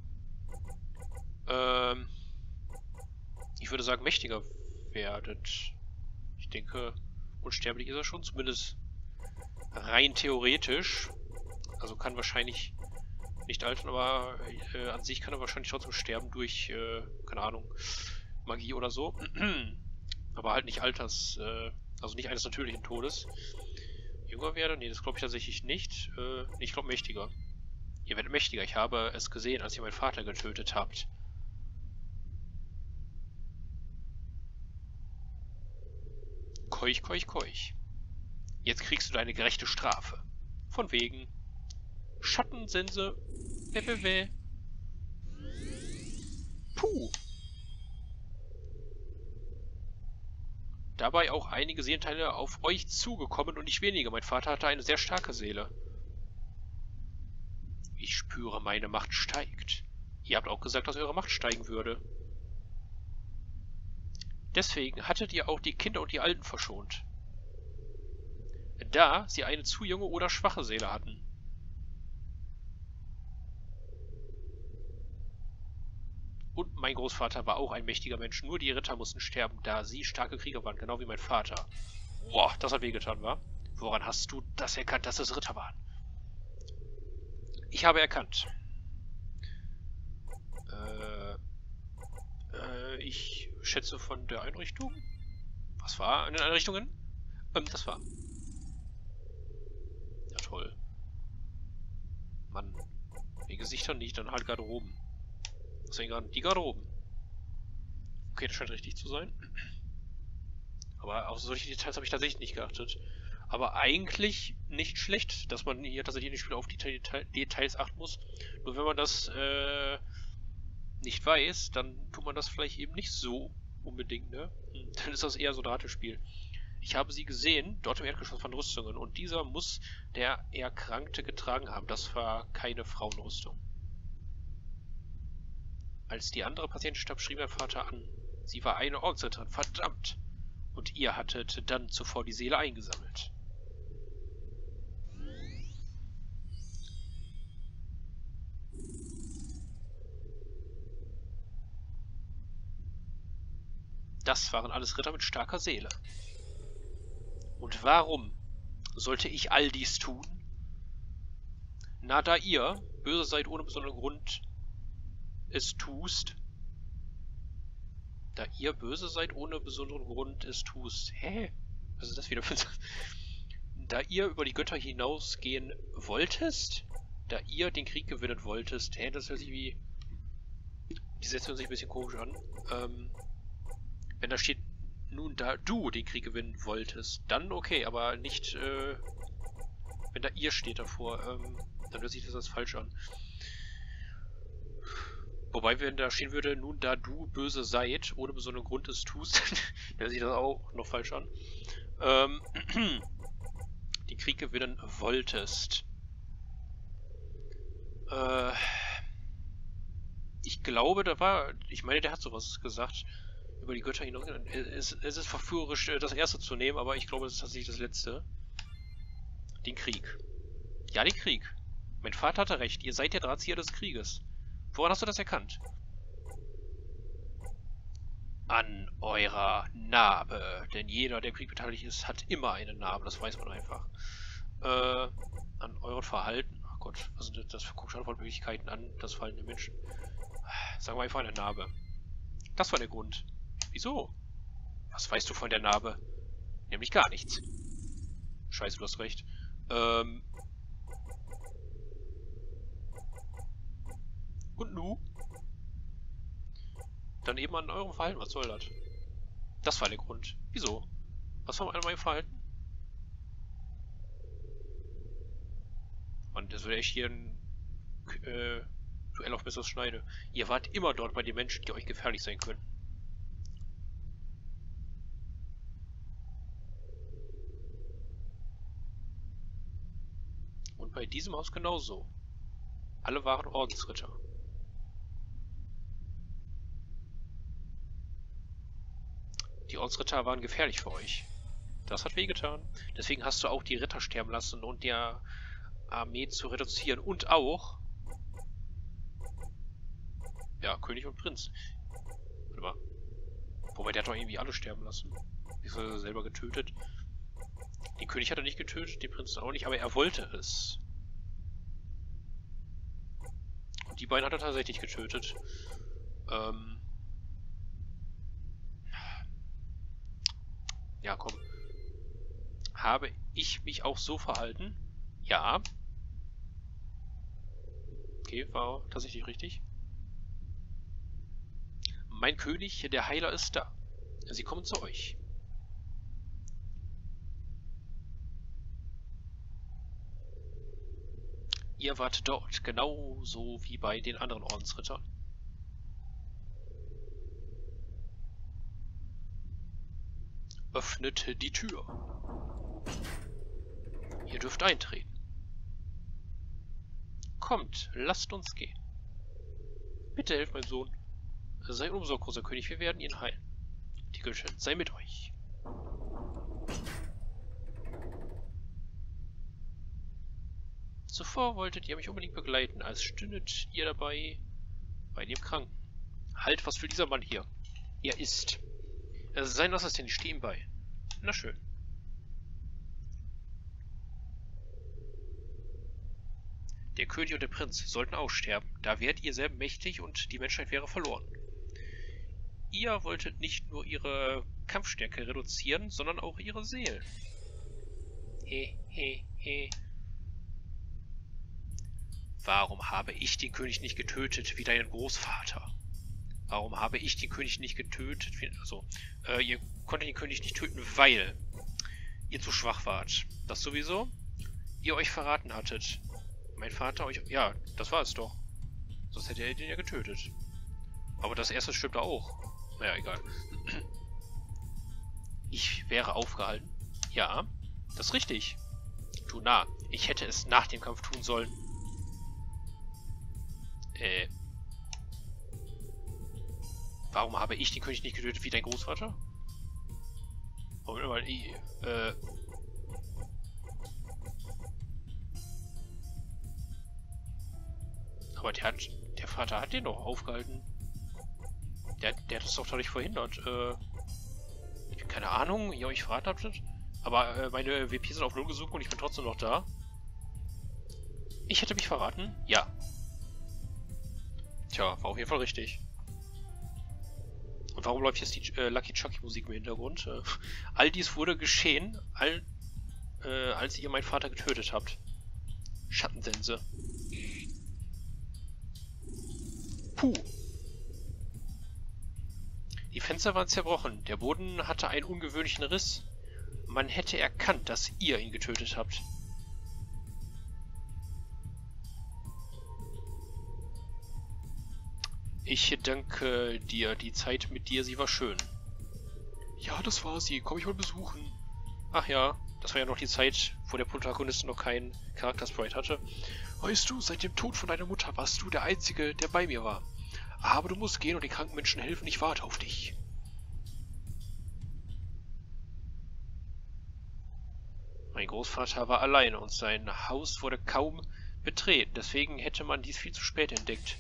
Ähm... Ich würde sagen, mächtiger werdet. Ich denke... Unsterblich ist er schon, zumindest rein theoretisch. Also kann wahrscheinlich nicht altern, aber äh, an sich kann er wahrscheinlich trotzdem sterben durch, äh, keine Ahnung, Magie oder so. Aber halt nicht alters, äh, also nicht eines natürlichen Todes. Jünger werde? Nee, das glaube ich tatsächlich nicht. Äh, ich glaube mächtiger. Ihr werdet mächtiger. Ich habe es gesehen, als ihr meinen Vater getötet habt. Keuch, keuch, keuch. Jetzt kriegst du deine gerechte Strafe. Von wegen Schattensense. Weh, weh, weh. Puh. Dabei auch einige Seelenteile auf euch zugekommen und nicht wenige. Mein Vater hatte eine sehr starke Seele. Ich spüre, meine Macht steigt. Ihr habt auch gesagt, dass eure Macht steigen würde. Deswegen hattet ihr auch die Kinder und die Alten verschont. Da sie eine zu junge oder schwache Seele hatten. Und mein Großvater war auch ein mächtiger Mensch. Nur die Ritter mussten sterben, da sie starke Krieger waren, genau wie mein Vater. Boah, das hat wehgetan, wa? Woran hast du das erkannt, dass es Ritter waren? Ich habe erkannt. Äh, äh, ich schätze von der Einrichtung. Was war in den Einrichtungen? Ähm, das war. Ja, toll. Mann. Die Gesichter nicht, dann halt Garderoben. Deswegen gerade die Garderoben. Okay, das scheint richtig zu sein. Aber auf solche Details habe ich tatsächlich nicht geachtet. Aber eigentlich nicht schlecht, dass man hier tatsächlich nicht auf die Detail Details achten muss. Nur wenn man das äh, nicht weiß, dann tut man das vielleicht eben nicht so unbedingt, ne? Hm, dann ist das eher so ein Ratespiel. Ich habe sie gesehen, dort im Erdgeschoss von Rüstungen, und dieser muss der Erkrankte getragen haben. Das war keine Frauenrüstung. Als die andere Patientin starb, schrie mein Vater an. Sie war eine Ordensritterin, verdammt! Und ihr hattet dann zuvor die Seele eingesammelt. Das waren alles Ritter mit starker Seele. Und warum sollte ich all dies tun? Na, da ihr böse seid ohne besonderen Grund es tust. Da ihr böse seid ohne besonderen Grund es tust. Hä? Was ist das wieder für ein... Da ihr über die Götter hinausgehen wolltest? Da ihr den Krieg gewinnen wolltest? Hä, das hört sich wie... Die Sätze hören sich ein bisschen komisch an. Ähm, wenn da steht, nun da du den Krieg gewinnen wolltest, dann okay, aber nicht, äh, wenn da ihr steht davor, ähm, dann hört sich das als falsch an. Wobei, wenn da stehen würde, nun da du böse seid, ohne besonderen Grund es tust, dann hört sich das auch noch falsch an. Ähm, den Krieg gewinnen wolltest. Äh, ich glaube, da war, ich meine, der hat sowas gesagt, über die Götter hinaus. Es, es ist verführerisch, das erste zu nehmen, aber ich glaube, das ist tatsächlich das letzte. Den Krieg. Ja, den Krieg. Mein Vater hatte recht, ihr seid der Drahtzieher des Krieges. Woran hast du das erkannt? An eurer Narbe. Denn jeder, der im Krieg beteiligt ist, hat immer eine Narbe. Das weiß man einfach. Äh, an eurem Verhalten. Ach Gott, was sind das für komische Antwortmöglichkeiten an das Fallen der Menschen? Sagen wir einfach eine Narbe. Das war der Grund. Wieso? Was weißt du von der Narbe? Nämlich gar nichts. Scheiße, du hast recht. Ähm... Und nu? Dann eben an eurem Verhalten, was soll das? Das war der Grund. Wieso? Was war an meinem Verhalten? Mann, das wird echt hier ein äh, Duell auf besseres Schneide. Ihr wart immer dort bei den Menschen, die euch gefährlich sein können. Und bei diesem Haus genauso. Alle waren Ordensritter. Die Ordensritter waren gefährlich für euch. Das hat wehgetan. Deswegen hast du auch die Ritter sterben lassen, um der Armee zu reduzieren. Und auch... Ja, König und Prinz. Warte mal. Wobei, der hat doch irgendwie alle sterben lassen. Ist er selber getötet. Den König hat er nicht getötet, den Prinzen auch nicht, aber er wollte es. Und die beiden hat er tatsächlich getötet. Ähm... Ja, komm. Habe ich mich auch so verhalten? Ja. Okay, war tatsächlich richtig. Mein König, der Heiler, ist da. Sie kommen zu euch. Ihr wart dort, genauso wie bei den anderen Ordensrittern. Öffnet die Tür. Ihr dürft eintreten. Kommt, lasst uns gehen. Bitte helft, mein Sohn. Sei umso großer König, wir werden ihn heilen. Die Güte sei mit euch. Zuvor wolltet ihr mich unbedingt begleiten, als stündet ihr dabei bei dem Kranken. Halt, was will dieser Mann hier? Er ist. Er ist sein Assistent, ich stehe ihm bei. Na schön. Der König und der Prinz sollten aussterben, da wärt ihr sehr mächtig und die Menschheit wäre verloren. Ihr wolltet nicht nur ihre Kampfstärke reduzieren, sondern auch ihre Seelen. He, he, he. Warum habe ich den König nicht getötet wie deinen Großvater? Warum habe ich den König nicht getötet? Wie, also, äh, ihr konntet den König nicht töten, weil ihr zu schwach wart. Das sowieso? Ihr euch verraten hattet. Mein Vater euch... Ja, das war es doch. Sonst hätte er den ja getötet. Aber das erste stimmt auch. Naja, egal. Ich wäre aufgehalten. Ja, das ist richtig. Du Narr, ich hätte es nach dem Kampf tun sollen. Äh... Warum habe ich den König nicht getötet wie dein Großvater? Moment mal, ich, äh... Aber der hat... Der Vater hat den doch aufgehalten. Der, der hat das doch dadurch verhindert. Äh... Ich habe keine Ahnung, ihr euch verraten habt. Aber äh, meine W P sind auf null gesunken und ich bin trotzdem noch da. Ich hätte mich verraten? Ja. Tja, war auf jeden Fall richtig. Und warum läuft jetzt die äh, Lucky Chucky Musik im Hintergrund? Äh, all dies wurde geschehen, all, äh, als ihr meinen Vater getötet habt. Schattensense. Puh. Die Fenster waren zerbrochen. Der Boden hatte einen ungewöhnlichen Riss. Man hätte erkannt, dass ihr ihn getötet habt. Ich danke dir. Die Zeit mit dir, sie war schön. Ja, das war sie. Komm ich mal besuchen. Ach ja, das war ja noch die Zeit, wo der Protagonist noch keinen Charaktersprite hatte. Weißt du, seit dem Tod von deiner Mutter warst du der Einzige, der bei mir war. Aber du musst gehen und den kranken Menschen helfen. Ich warte auf dich. Mein Großvater war alleine und sein Haus wurde kaum betreten. Deswegen hätte man dies viel zu spät entdeckt.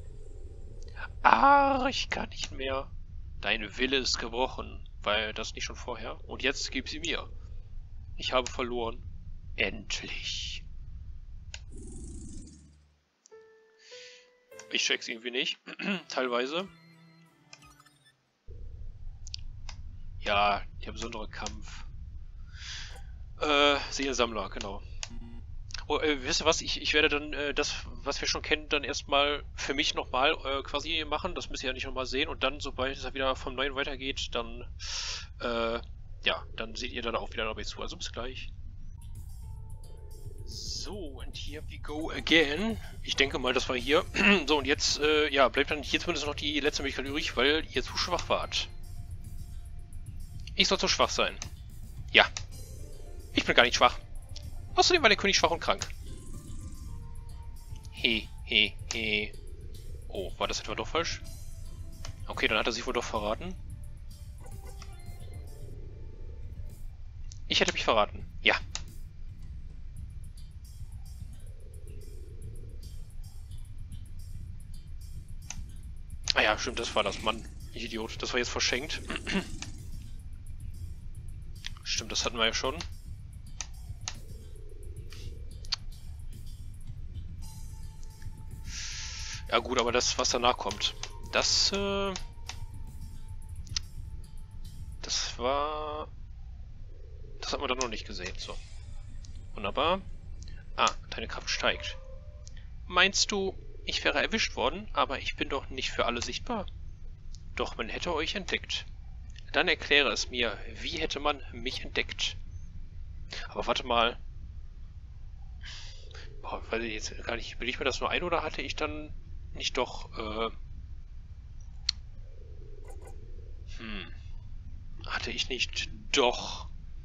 Ah, ich kann nicht mehr. Dein Wille ist gebrochen. War das nicht schon vorher? Und jetzt gib sie mir. Ich habe verloren. Endlich. Ich check's irgendwie nicht. Teilweise. Ja, der besondere Kampf. Äh, Seelensammler, genau. Oh, äh, wisst ihr was? Ich, ich werde dann äh, das, was wir schon kennen, dann erstmal für mich nochmal äh, quasi machen. Das müsst ihr ja nicht nochmal sehen. Und dann, sobald es wieder vom Neuen weitergeht, dann, äh, ja, dann seht ihr dann auch wieder dabei zu. Also bis gleich. So, and here we go again. Ich denke mal, das war hier. So, und jetzt, äh, ja, bleibt dann hier zumindest noch die letzte Möglichkeit übrig, weil ihr zu schwach wart. Ich soll zu schwach sein. Ja. Ich bin gar nicht schwach. Außerdem war der König schwach und krank. He, he, he. Oh, war das etwa doch falsch? Okay, dann hat er sich wohl doch verraten. Ich hätte mich verraten. Ja. Ah ja, stimmt, das war das. Mann, ich Idiot. Das war jetzt verschenkt. Stimmt, das hatten wir ja schon. Ja gut, aber das, was danach kommt, das, äh, das war, das hat man dann noch nicht gesehen, so. Wunderbar. Ah, deine Kraft steigt. Meinst du, ich wäre erwischt worden, aber ich bin doch nicht für alle sichtbar? Doch man hätte euch entdeckt. Dann erkläre es mir, wie hätte man mich entdeckt? Aber warte mal. Boah, weiß ich jetzt gar nicht, bilde ich mir das nur ein oder hatte ich dann nicht doch, äh, hm, hatte ich nicht doch,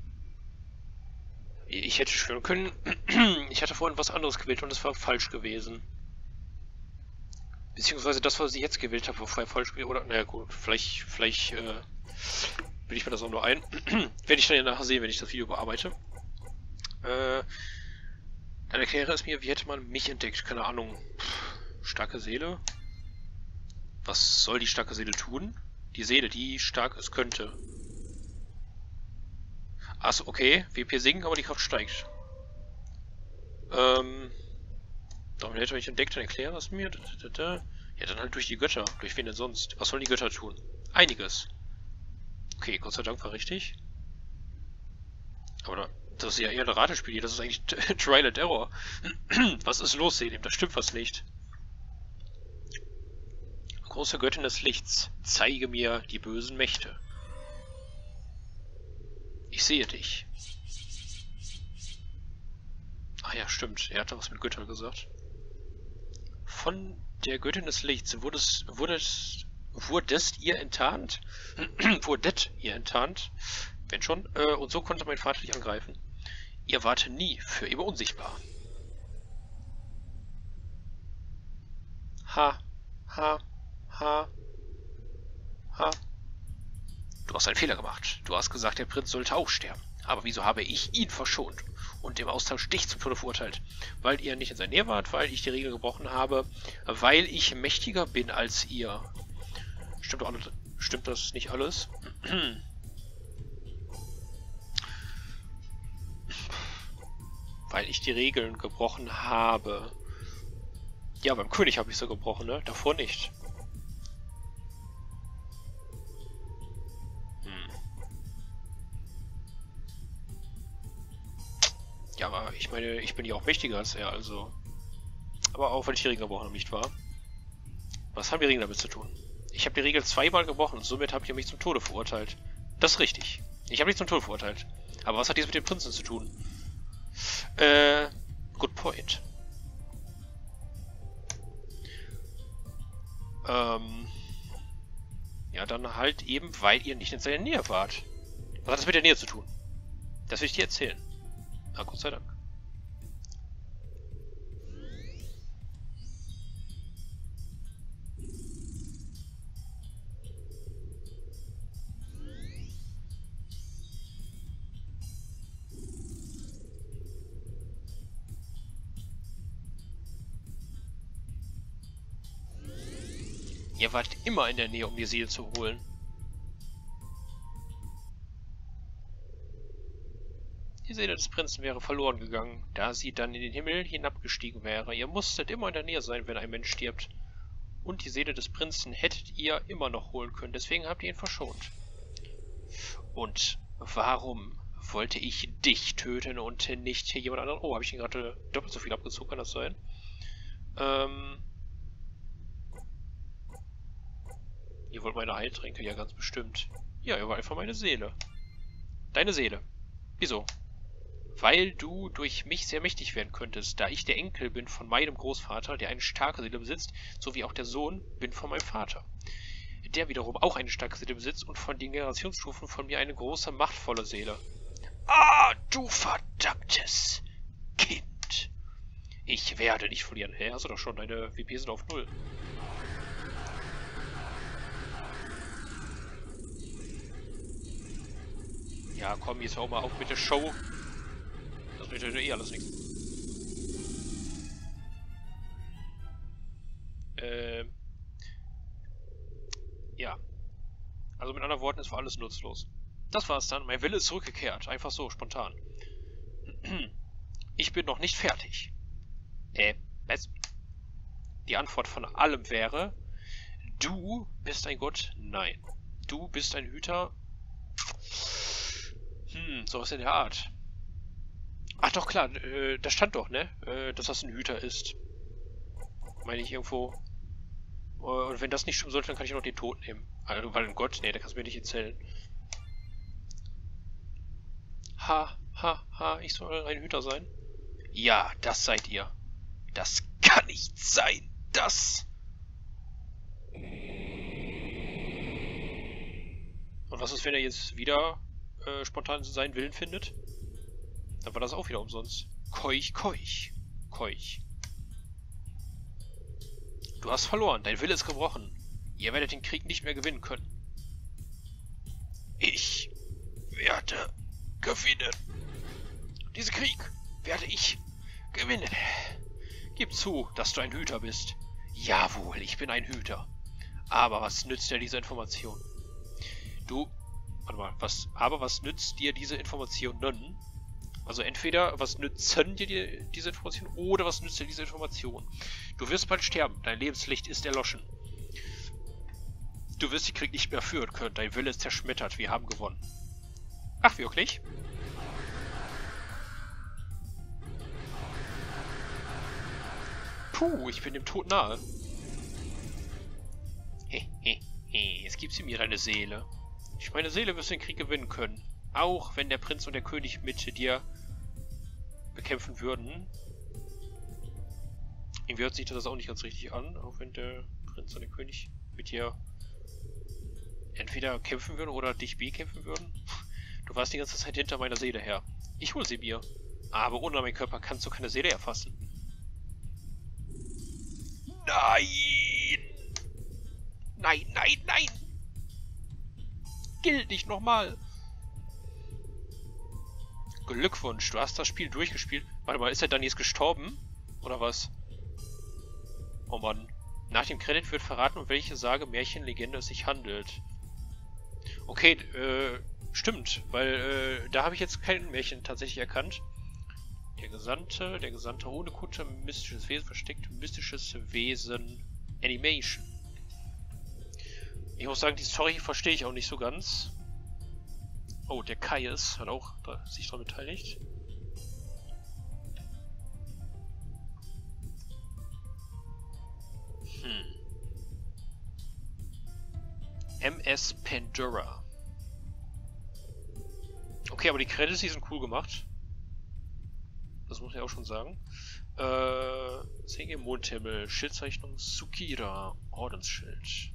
ich hätte schwören können, ich hatte vorhin was anderes gewählt und es war falsch gewesen. Beziehungsweise das, was ich jetzt gewählt habe, war vorher falsch gewesen, oder, naja gut, vielleicht, vielleicht, äh, bilde ich mir das auch nur ein. Werde ich dann ja nachher sehen, wenn ich das Video bearbeite. Äh, dann erkläre es mir, wie hätte man mich entdeckt? Keine Ahnung. Pff, starke Seele? Was soll die starke Seele tun? Die Seele, die stark es könnte. Achso, okay. W P sinken, aber die Kraft steigt. Ähm. Damit hätte ich entdeckt, dann erkläre es mir. Ja, dann halt durch die Götter. Durch wen denn sonst? Was sollen die Götter tun? Einiges. Okay, Gott sei Dank war richtig. Aber das ist ja eher ein Ratespiel hier. Das ist eigentlich Trial and Error. Was ist los, Selim? Da stimmt was nicht. Große Göttin des Lichts, zeige mir die bösen Mächte. Ich sehe dich. Ach ja, stimmt. Er hatte was mit Göttern gesagt. Von der Göttin des Lichts wurdest, wurdest, wurdest ihr enttarnt? Wurdet ihr enttarnt? Wenn schon. Äh, und so konnte mein Vater dich angreifen. Ihr wart nie für immer unsichtbar. Ha, ha, ha, ha. Du hast einen Fehler gemacht. Du hast gesagt, der Prinz sollte auch sterben. Aber wieso habe ich ihn verschont und im Austausch dich zum Tode verurteilt? Weil ihr nicht in seiner Nähe wart, weil ich die Regel gebrochen habe, weil ich mächtiger bin als ihr. Stimmt, doch alles, stimmt das nicht alles? Weil ich die Regeln gebrochen habe. Ja, beim König habe ich sie gebrochen, ne? Davor nicht. Hm. Ja, aber ich meine, ich bin ja auch mächtiger als er, also. Aber auch, weil ich die Regeln gebrochen habe, nicht wahr? Was haben die Regeln damit zu tun? Ich habe die Regel zweimal gebrochen, somit habt ihr mich zum Tode verurteilt. Das ist richtig. Ich habe mich zum Tode verurteilt. Aber was hat dies mit dem Prinzen zu tun? Äh, good point. Ähm, ja, dann halt eben, weil ihr nicht in seiner Nähe wart. Was hat das mit der Nähe zu tun? Das will ich dir erzählen. Na, Gott sei Dank. Ihr wart immer in der Nähe, um die Seele zu holen. Die Seele des Prinzen wäre verloren gegangen, da sie dann in den Himmel hinabgestiegen wäre. Ihr musstet immer in der Nähe sein, wenn ein Mensch stirbt. Und die Seele des Prinzen hättet ihr immer noch holen können, deswegen habt ihr ihn verschont. Und warum wollte ich dich töten und nicht jemand anderen? Oh, habe ich ihn gerade doppelt so viel abgezogen, kann das sein? Ähm... Ihr wollt meine Heiltränke? Ja, ganz bestimmt. Ja, ihr wollt einfach meine Seele. Deine Seele. Wieso? Weil du durch mich sehr mächtig werden könntest, da ich der Enkel bin von meinem Großvater, der eine starke Seele besitzt, sowie auch der Sohn bin von meinem Vater, der wiederum auch eine starke Seele besitzt und von den Generationsstufen von mir eine große, machtvolle Seele. Ah, du verdammtes Kind! Ich werde nicht verlieren. Hä, hast du doch schon, deine W P sind auf null. Ja, komm, jetzt hör mal auf mit der Show. Das wird ja eh alles nichts. Ähm. Ja. Also mit anderen Worten, es war alles nutzlos. Das war's dann. Mein Wille ist zurückgekehrt. Einfach so, spontan. Ich bin noch nicht fertig. Äh, was? Die Antwort von allem wäre: Du bist ein Gott? Nein. Du bist ein Hüter? Hm, sowas in der Art. Ach doch, klar, äh, da stand doch, ne? Äh, dass das ein Hüter ist. Meine ich irgendwo. Und wenn das nicht stimmen sollte, dann kann ich noch den Tod nehmen. Also, weil ein Gott, ne, der kannst du mir nicht erzählen. Ha, ha, ha, ich soll ein Hüter sein? Ja, das seid ihr. Das kann nicht sein. Das... Und was ist, wenn er jetzt wieder äh, spontan seinen Willen findet? Dann war das auch wieder umsonst. Keuch, keuch, keuch. Du hast verloren, dein Wille ist gebrochen. Ihr werdet den Krieg nicht mehr gewinnen können. Ich werde gewinnen. Diesen Krieg werde ich gewinnen. Gib zu, dass du ein Hüter bist. Jawohl, ich bin ein Hüter. Aber was nützt dir diese Information? Du, warte mal, was, aber was nützt dir diese Informationen? Also entweder, was nützen dir die, diese Informationen, oder was nützt dir diese Information? Du wirst bald sterben, dein Lebenslicht ist erloschen. Du wirst den Krieg nicht mehr führen können, dein Wille ist zerschmettert, wir haben gewonnen. Ach, wirklich? Puh, ich bin dem Tod nahe. He, he, he, jetzt gib sie mir deine Seele. Durch meine Seele wirst du den Krieg gewinnen können. Auch wenn der Prinz und der König mit dir bekämpfen würden. Irgendwie hört sich das auch nicht ganz richtig an, auch wenn der Prinz und der König mit dir entweder kämpfen würden oder dich bekämpfen würden. Du warst die ganze Zeit hinter meiner Seele her. Ich hole sie mir. Aber ohne meinen Körper kannst du keine Seele erfassen. Nein! Nein, nein, nein! Gilt nicht nochmal! Glückwunsch, du hast das Spiel durchgespielt. Warte mal, ist er dann jetzt gestorben? Oder was? Oh Mann. Nach dem Credit wird verraten, um welche Sage, Märchen, Legende es sich handelt. Okay, äh, stimmt, weil äh, da habe ich jetzt kein Märchen tatsächlich erkannt. Der Gesandte, der Gesandte ohne Kutte, mystisches Wesen, versteckt, mystisches Wesen, Animation. Ich muss sagen, die Story verstehe ich auch nicht so ganz. Oh, der Kaius hat auch da, sich daran beteiligt. Hm. M S Pandora. Okay, aber die Credits, die sind cool gemacht. Das muss ich auch schon sagen. Äh, Senge Mondhimmel, Schildzeichnung Tsukira, Ordensschild.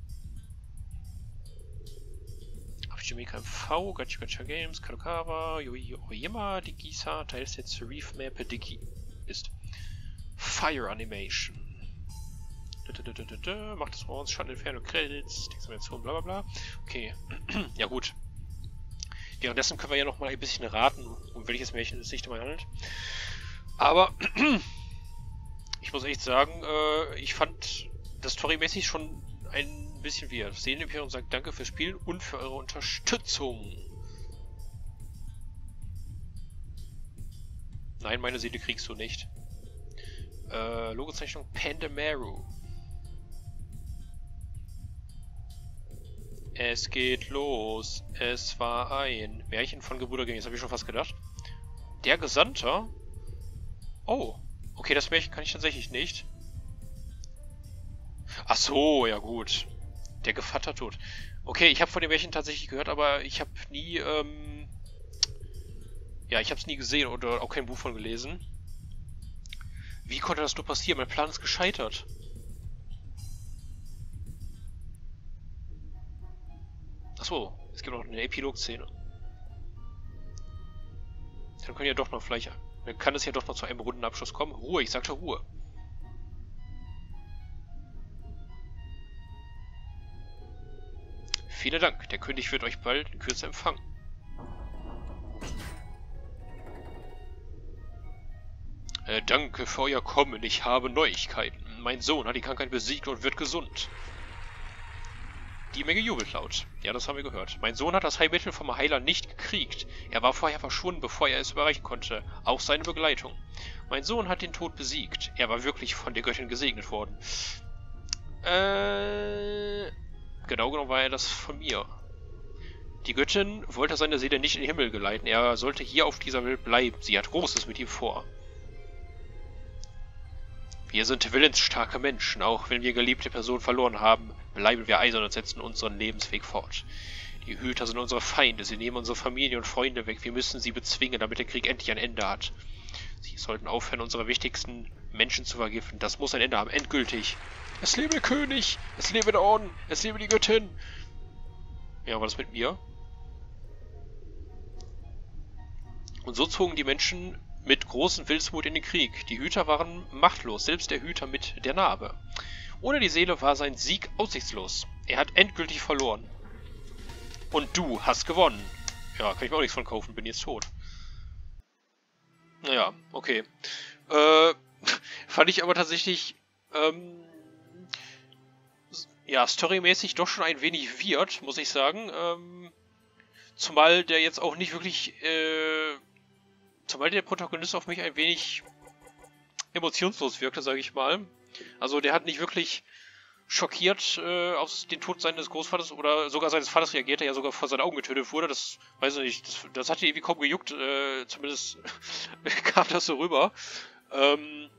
Jamaica M V, Gacha Gacha Games, Kadokawa, Oyama, Digisa, Teils jetzt Reef Map, Digi ist. Fire Animation. Macht das Rounds, Schatten, Entfernung, Credits, Examination, bla bla bla. Okay, ja gut. Währenddessen können wir ja noch mal ein bisschen raten, um welches Märchen es sich dabei handelt. Aber ich muss echt sagen, äh, ich fand das storymäßig schon ein bisschen wie das Seelenimperium sagt danke fürs Spielen und für eure Unterstützung. Nein, meine Seele kriegst du nicht. Äh, Logozeichnung Pandamaru. Es geht los. Es war ein Märchen von Gebrüder Grimm. Das habe ich schon fast gedacht. Der Gesandte? Oh, okay, das Märchen kann ich tatsächlich nicht. Ach so, ja gut. Der Gevatter tot. Okay, ich habe von dem Märchen tatsächlich gehört, aber ich habe nie, ähm... ja, ich habe es nie gesehen oder auch kein Buch von gelesen. Wie konnte das nur passieren? Mein Plan ist gescheitert. Achso, es gibt noch eine Epilog-Szene. Dann können ja doch noch vielleicht... Dann kann es ja doch noch zu einem runden Abschluss kommen. Ruhe, ich sagte Ruhe. Vielen Dank, der König wird euch bald in Kürze empfangen. Äh, danke für euer Kommen, ich habe Neuigkeiten. Mein Sohn hat die Krankheit besiegt und wird gesund. Die Menge jubelt laut. Ja, das haben wir gehört. Mein Sohn hat das Heilmittel vom Heiler nicht gekriegt. Er war vorher verschwunden, bevor er es überreichen konnte. Auch seine Begleitung. Mein Sohn hat den Tod besiegt. Er war wirklich von der Göttin gesegnet worden. Äh... Genau genommen war er das von mir. Die Göttin wollte seine Seele nicht in den Himmel geleiten. Er sollte hier auf dieser Welt bleiben. Sie hat Großes mit ihm vor. Wir sind willensstarke Menschen. Auch wenn wir geliebte Personen verloren haben, bleiben wir eisern und setzen unseren Lebensweg fort. Die Hüter sind unsere Feinde. Sie nehmen unsere Familie und Freunde weg. Wir müssen sie bezwingen, damit der Krieg endlich ein Ende hat. Sie sollten aufhören, unsere wichtigsten Menschen zu vergiften. Das muss ein Ende haben. Endgültig. Es lebe der König! Es lebe der Orden! Es lebe die Göttin! Ja, war das mit mir? Und so zogen die Menschen mit großem Willensmut in den Krieg. Die Hüter waren machtlos, selbst der Hüter mit der Narbe. Ohne die Seele war sein Sieg aussichtslos. Er hat endgültig verloren. Und du hast gewonnen. Ja, kann ich mir auch nichts von kaufen, bin jetzt tot. Naja, okay. Äh, fand ich aber tatsächlich, ähm, ja, storymäßig doch schon ein wenig weird, muss ich sagen. Ähm, zumal der jetzt auch nicht wirklich, äh, zumal der Protagonist auf mich ein wenig emotionslos wirkte, sage ich mal. Also der hat nicht wirklich schockiert äh, auf den Tod seines Großvaters oder sogar seines Vaters reagiert, der ja sogar vor seinen Augen getötet wurde. Das, weiß ich nicht, das, das hat ihn irgendwie kaum gejuckt, äh, zumindest kam das so rüber. Ähm,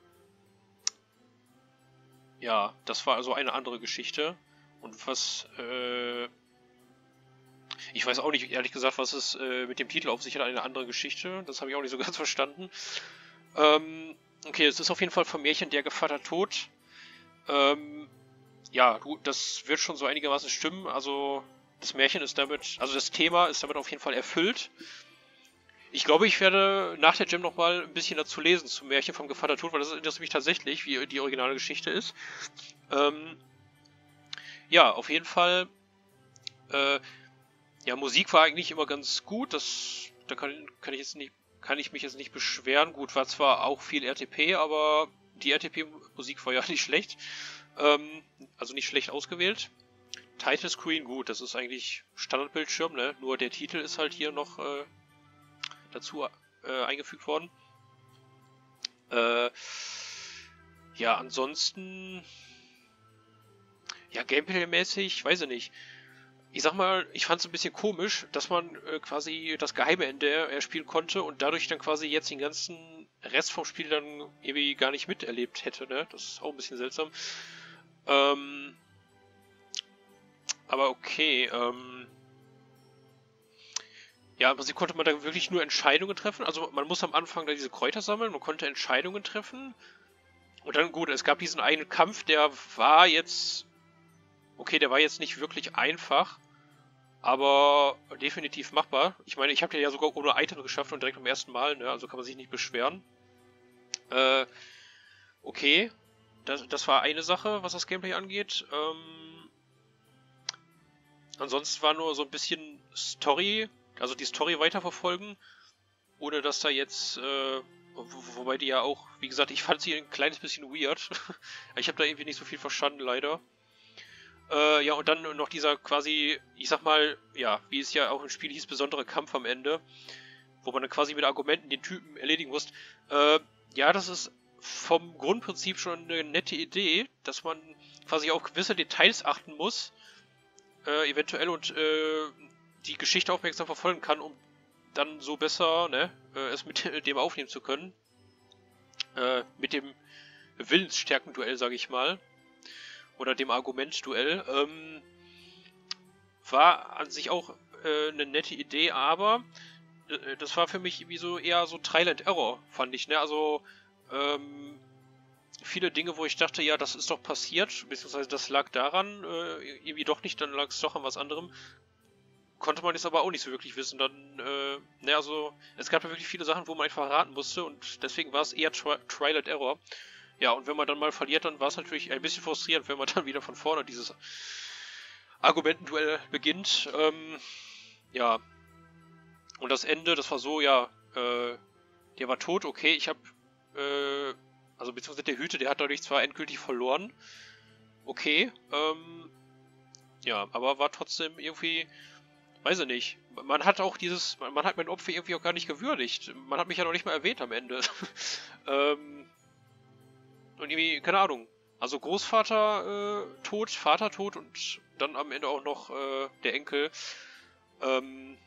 ja, das war also eine andere Geschichte. Und was, äh, ich weiß auch nicht, ehrlich gesagt, was es äh, mit dem Titel auf sich hat, eine andere Geschichte. Das habe ich auch nicht so ganz verstanden. Ähm, okay, es ist auf jeden Fall vom Märchen Der Gevatter tot. Ähm, ja, du, das wird schon so einigermaßen stimmen. Also, das Märchen ist damit, also das Thema ist damit auf jeden Fall erfüllt. Ich glaube, ich werde nach der Gem nochmal ein bisschen dazu lesen zum Märchen vom Gevatter tot, weil das interessiert mich tatsächlich, wie die originale Geschichte ist. Ähm, ja, auf jeden Fall. Äh, ja, Musik war eigentlich immer ganz gut. Das, da kann, kann ich jetzt nicht, kann ich mich jetzt nicht beschweren. Gut, war zwar auch viel R T P, aber die R T P-Musik war ja nicht schlecht. Ähm, also nicht schlecht ausgewählt. Title Screen, gut, das ist eigentlich Standardbildschirm, ne? Nur der Titel ist halt hier noch äh, dazu äh, eingefügt worden. Äh, ja, ansonsten... Ja, Gameplay-mäßig, weiß ich nicht. Ich sag mal, ich fand es ein bisschen komisch, dass man äh, quasi das geheime Ende erspielen konnte und dadurch dann quasi jetzt den ganzen Rest vom Spiel dann irgendwie gar nicht miterlebt hätte, ne? Das ist auch ein bisschen seltsam. Ähm, aber okay, ähm, ja, im Prinzip konnte man da wirklich nur Entscheidungen treffen. Also man muss am Anfang da diese Kräuter sammeln, man konnte Entscheidungen treffen. Und dann gut, es gab diesen einen Kampf, der war jetzt, okay, der war jetzt nicht wirklich einfach, aber definitiv machbar. Ich meine, ich habe den ja sogar ohne Item geschafft und direkt beim ersten Mal, ne? Also kann man sich nicht beschweren. Äh, okay. Das, das war eine Sache, was das Gameplay angeht. Ähm, ansonsten war nur so ein bisschen Story, also die Story weiterverfolgen, ohne dass da jetzt, äh, wo, wobei die ja auch, wie gesagt, ich fand sie ein kleines bisschen weird. Ich habe da irgendwie nicht so viel verstanden, leider. Äh, ja, und dann noch dieser quasi, ich sag mal, ja, wie es ja auch im Spiel hieß, besondere Kampf am Ende, wo man dann quasi mit Argumenten den Typen erledigen muss. Äh, ja, das ist vom Grundprinzip schon eine nette Idee, dass man quasi auf gewisse Details achten muss, äh, eventuell und äh, die Geschichte aufmerksam verfolgen kann, um dann so besser, ne, äh, es mit dem aufnehmen zu können. Äh, mit dem Willensstärken-Duell, sage ich mal. Oder dem Argument-Duell. Ähm, war an sich auch äh, eine nette Idee, aber äh, das war für mich irgendwie so eher so Trial and Error, fand ich, ne, also Ähm, viele Dinge, wo ich dachte, ja, das ist doch passiert, beziehungsweise das lag daran, äh, irgendwie doch nicht, dann lag es doch an was anderem. Konnte man jetzt aber auch nicht so wirklich wissen. Dann, äh, ne, also, es gab ja wirklich viele Sachen, wo man einfach raten musste und deswegen war es eher Tri Trial and Error. Ja, und wenn man dann mal verliert, dann war es natürlich ein bisschen frustrierend, wenn man dann wieder von vorne dieses Argumentenduell beginnt. Ähm, ja. Und das Ende, das war so, ja, äh, der war tot, okay, ich hab Äh, also beziehungsweise der Hüter, der hat dadurch zwar endgültig verloren. Okay, ähm, ja, aber war trotzdem irgendwie, weiß ich nicht. Man hat auch dieses, man, man hat mein Opfer irgendwie auch gar nicht gewürdigt. Man hat mich ja noch nicht mal erwähnt am Ende. ähm, und irgendwie, keine Ahnung. Also Großvater äh, tot, Vater tot und dann am Ende auch noch äh, der Enkel. Ähm,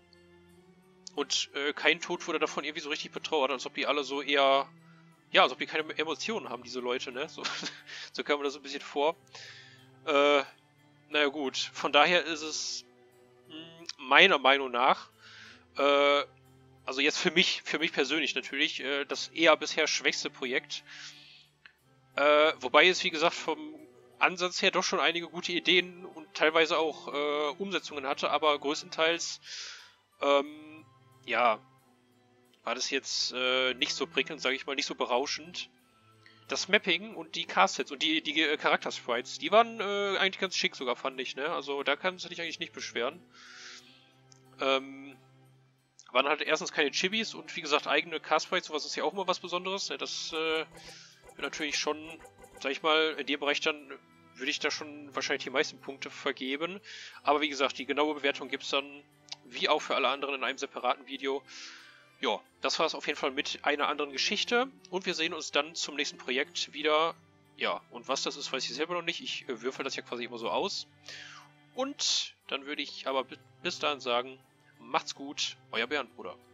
und äh, kein Tod wurde davon irgendwie so richtig betrauert, als ob die alle so eher, ja, als ob die keine Emotionen haben, diese Leute, ne? So, so kam mir das so ein bisschen vor. Äh, naja gut, von daher ist es mh, meiner Meinung nach äh, also jetzt für mich, für mich persönlich natürlich, äh, das eher bisher schwächste Projekt. Äh, wobei es, wie gesagt, vom Ansatz her doch schon einige gute Ideen und teilweise auch äh, Umsetzungen hatte, aber größtenteils, ähm, ja, war das jetzt äh, nicht so prickelnd, sage ich mal, nicht so berauschend. Das Mapping und die Castsets und die, die äh, Charakter-Sprites, die waren äh, eigentlich ganz schick sogar, fand ich, ne? Also da kannst du dich eigentlich nicht beschweren. Ähm, waren halt erstens keine Chibis und wie gesagt eigene Cast-Sprites, sowas ist ja auch immer was Besonderes. Ne? Das äh, natürlich schon, sag ich mal, in dem Bereich dann würde ich da schon wahrscheinlich die meisten Punkte vergeben. Aber wie gesagt, die genaue Bewertung gibt es dann, wie auch für alle anderen, in einem separaten Video. Ja, das war es auf jeden Fall mit einer anderen Geschichte. Und wir sehen uns dann zum nächsten Projekt wieder. Ja, und was das ist, weiß ich selber noch nicht. Ich äh, würfel das ja quasi immer so aus. Und dann würde ich aber bis dahin sagen, macht's gut, euer Bärenbruder.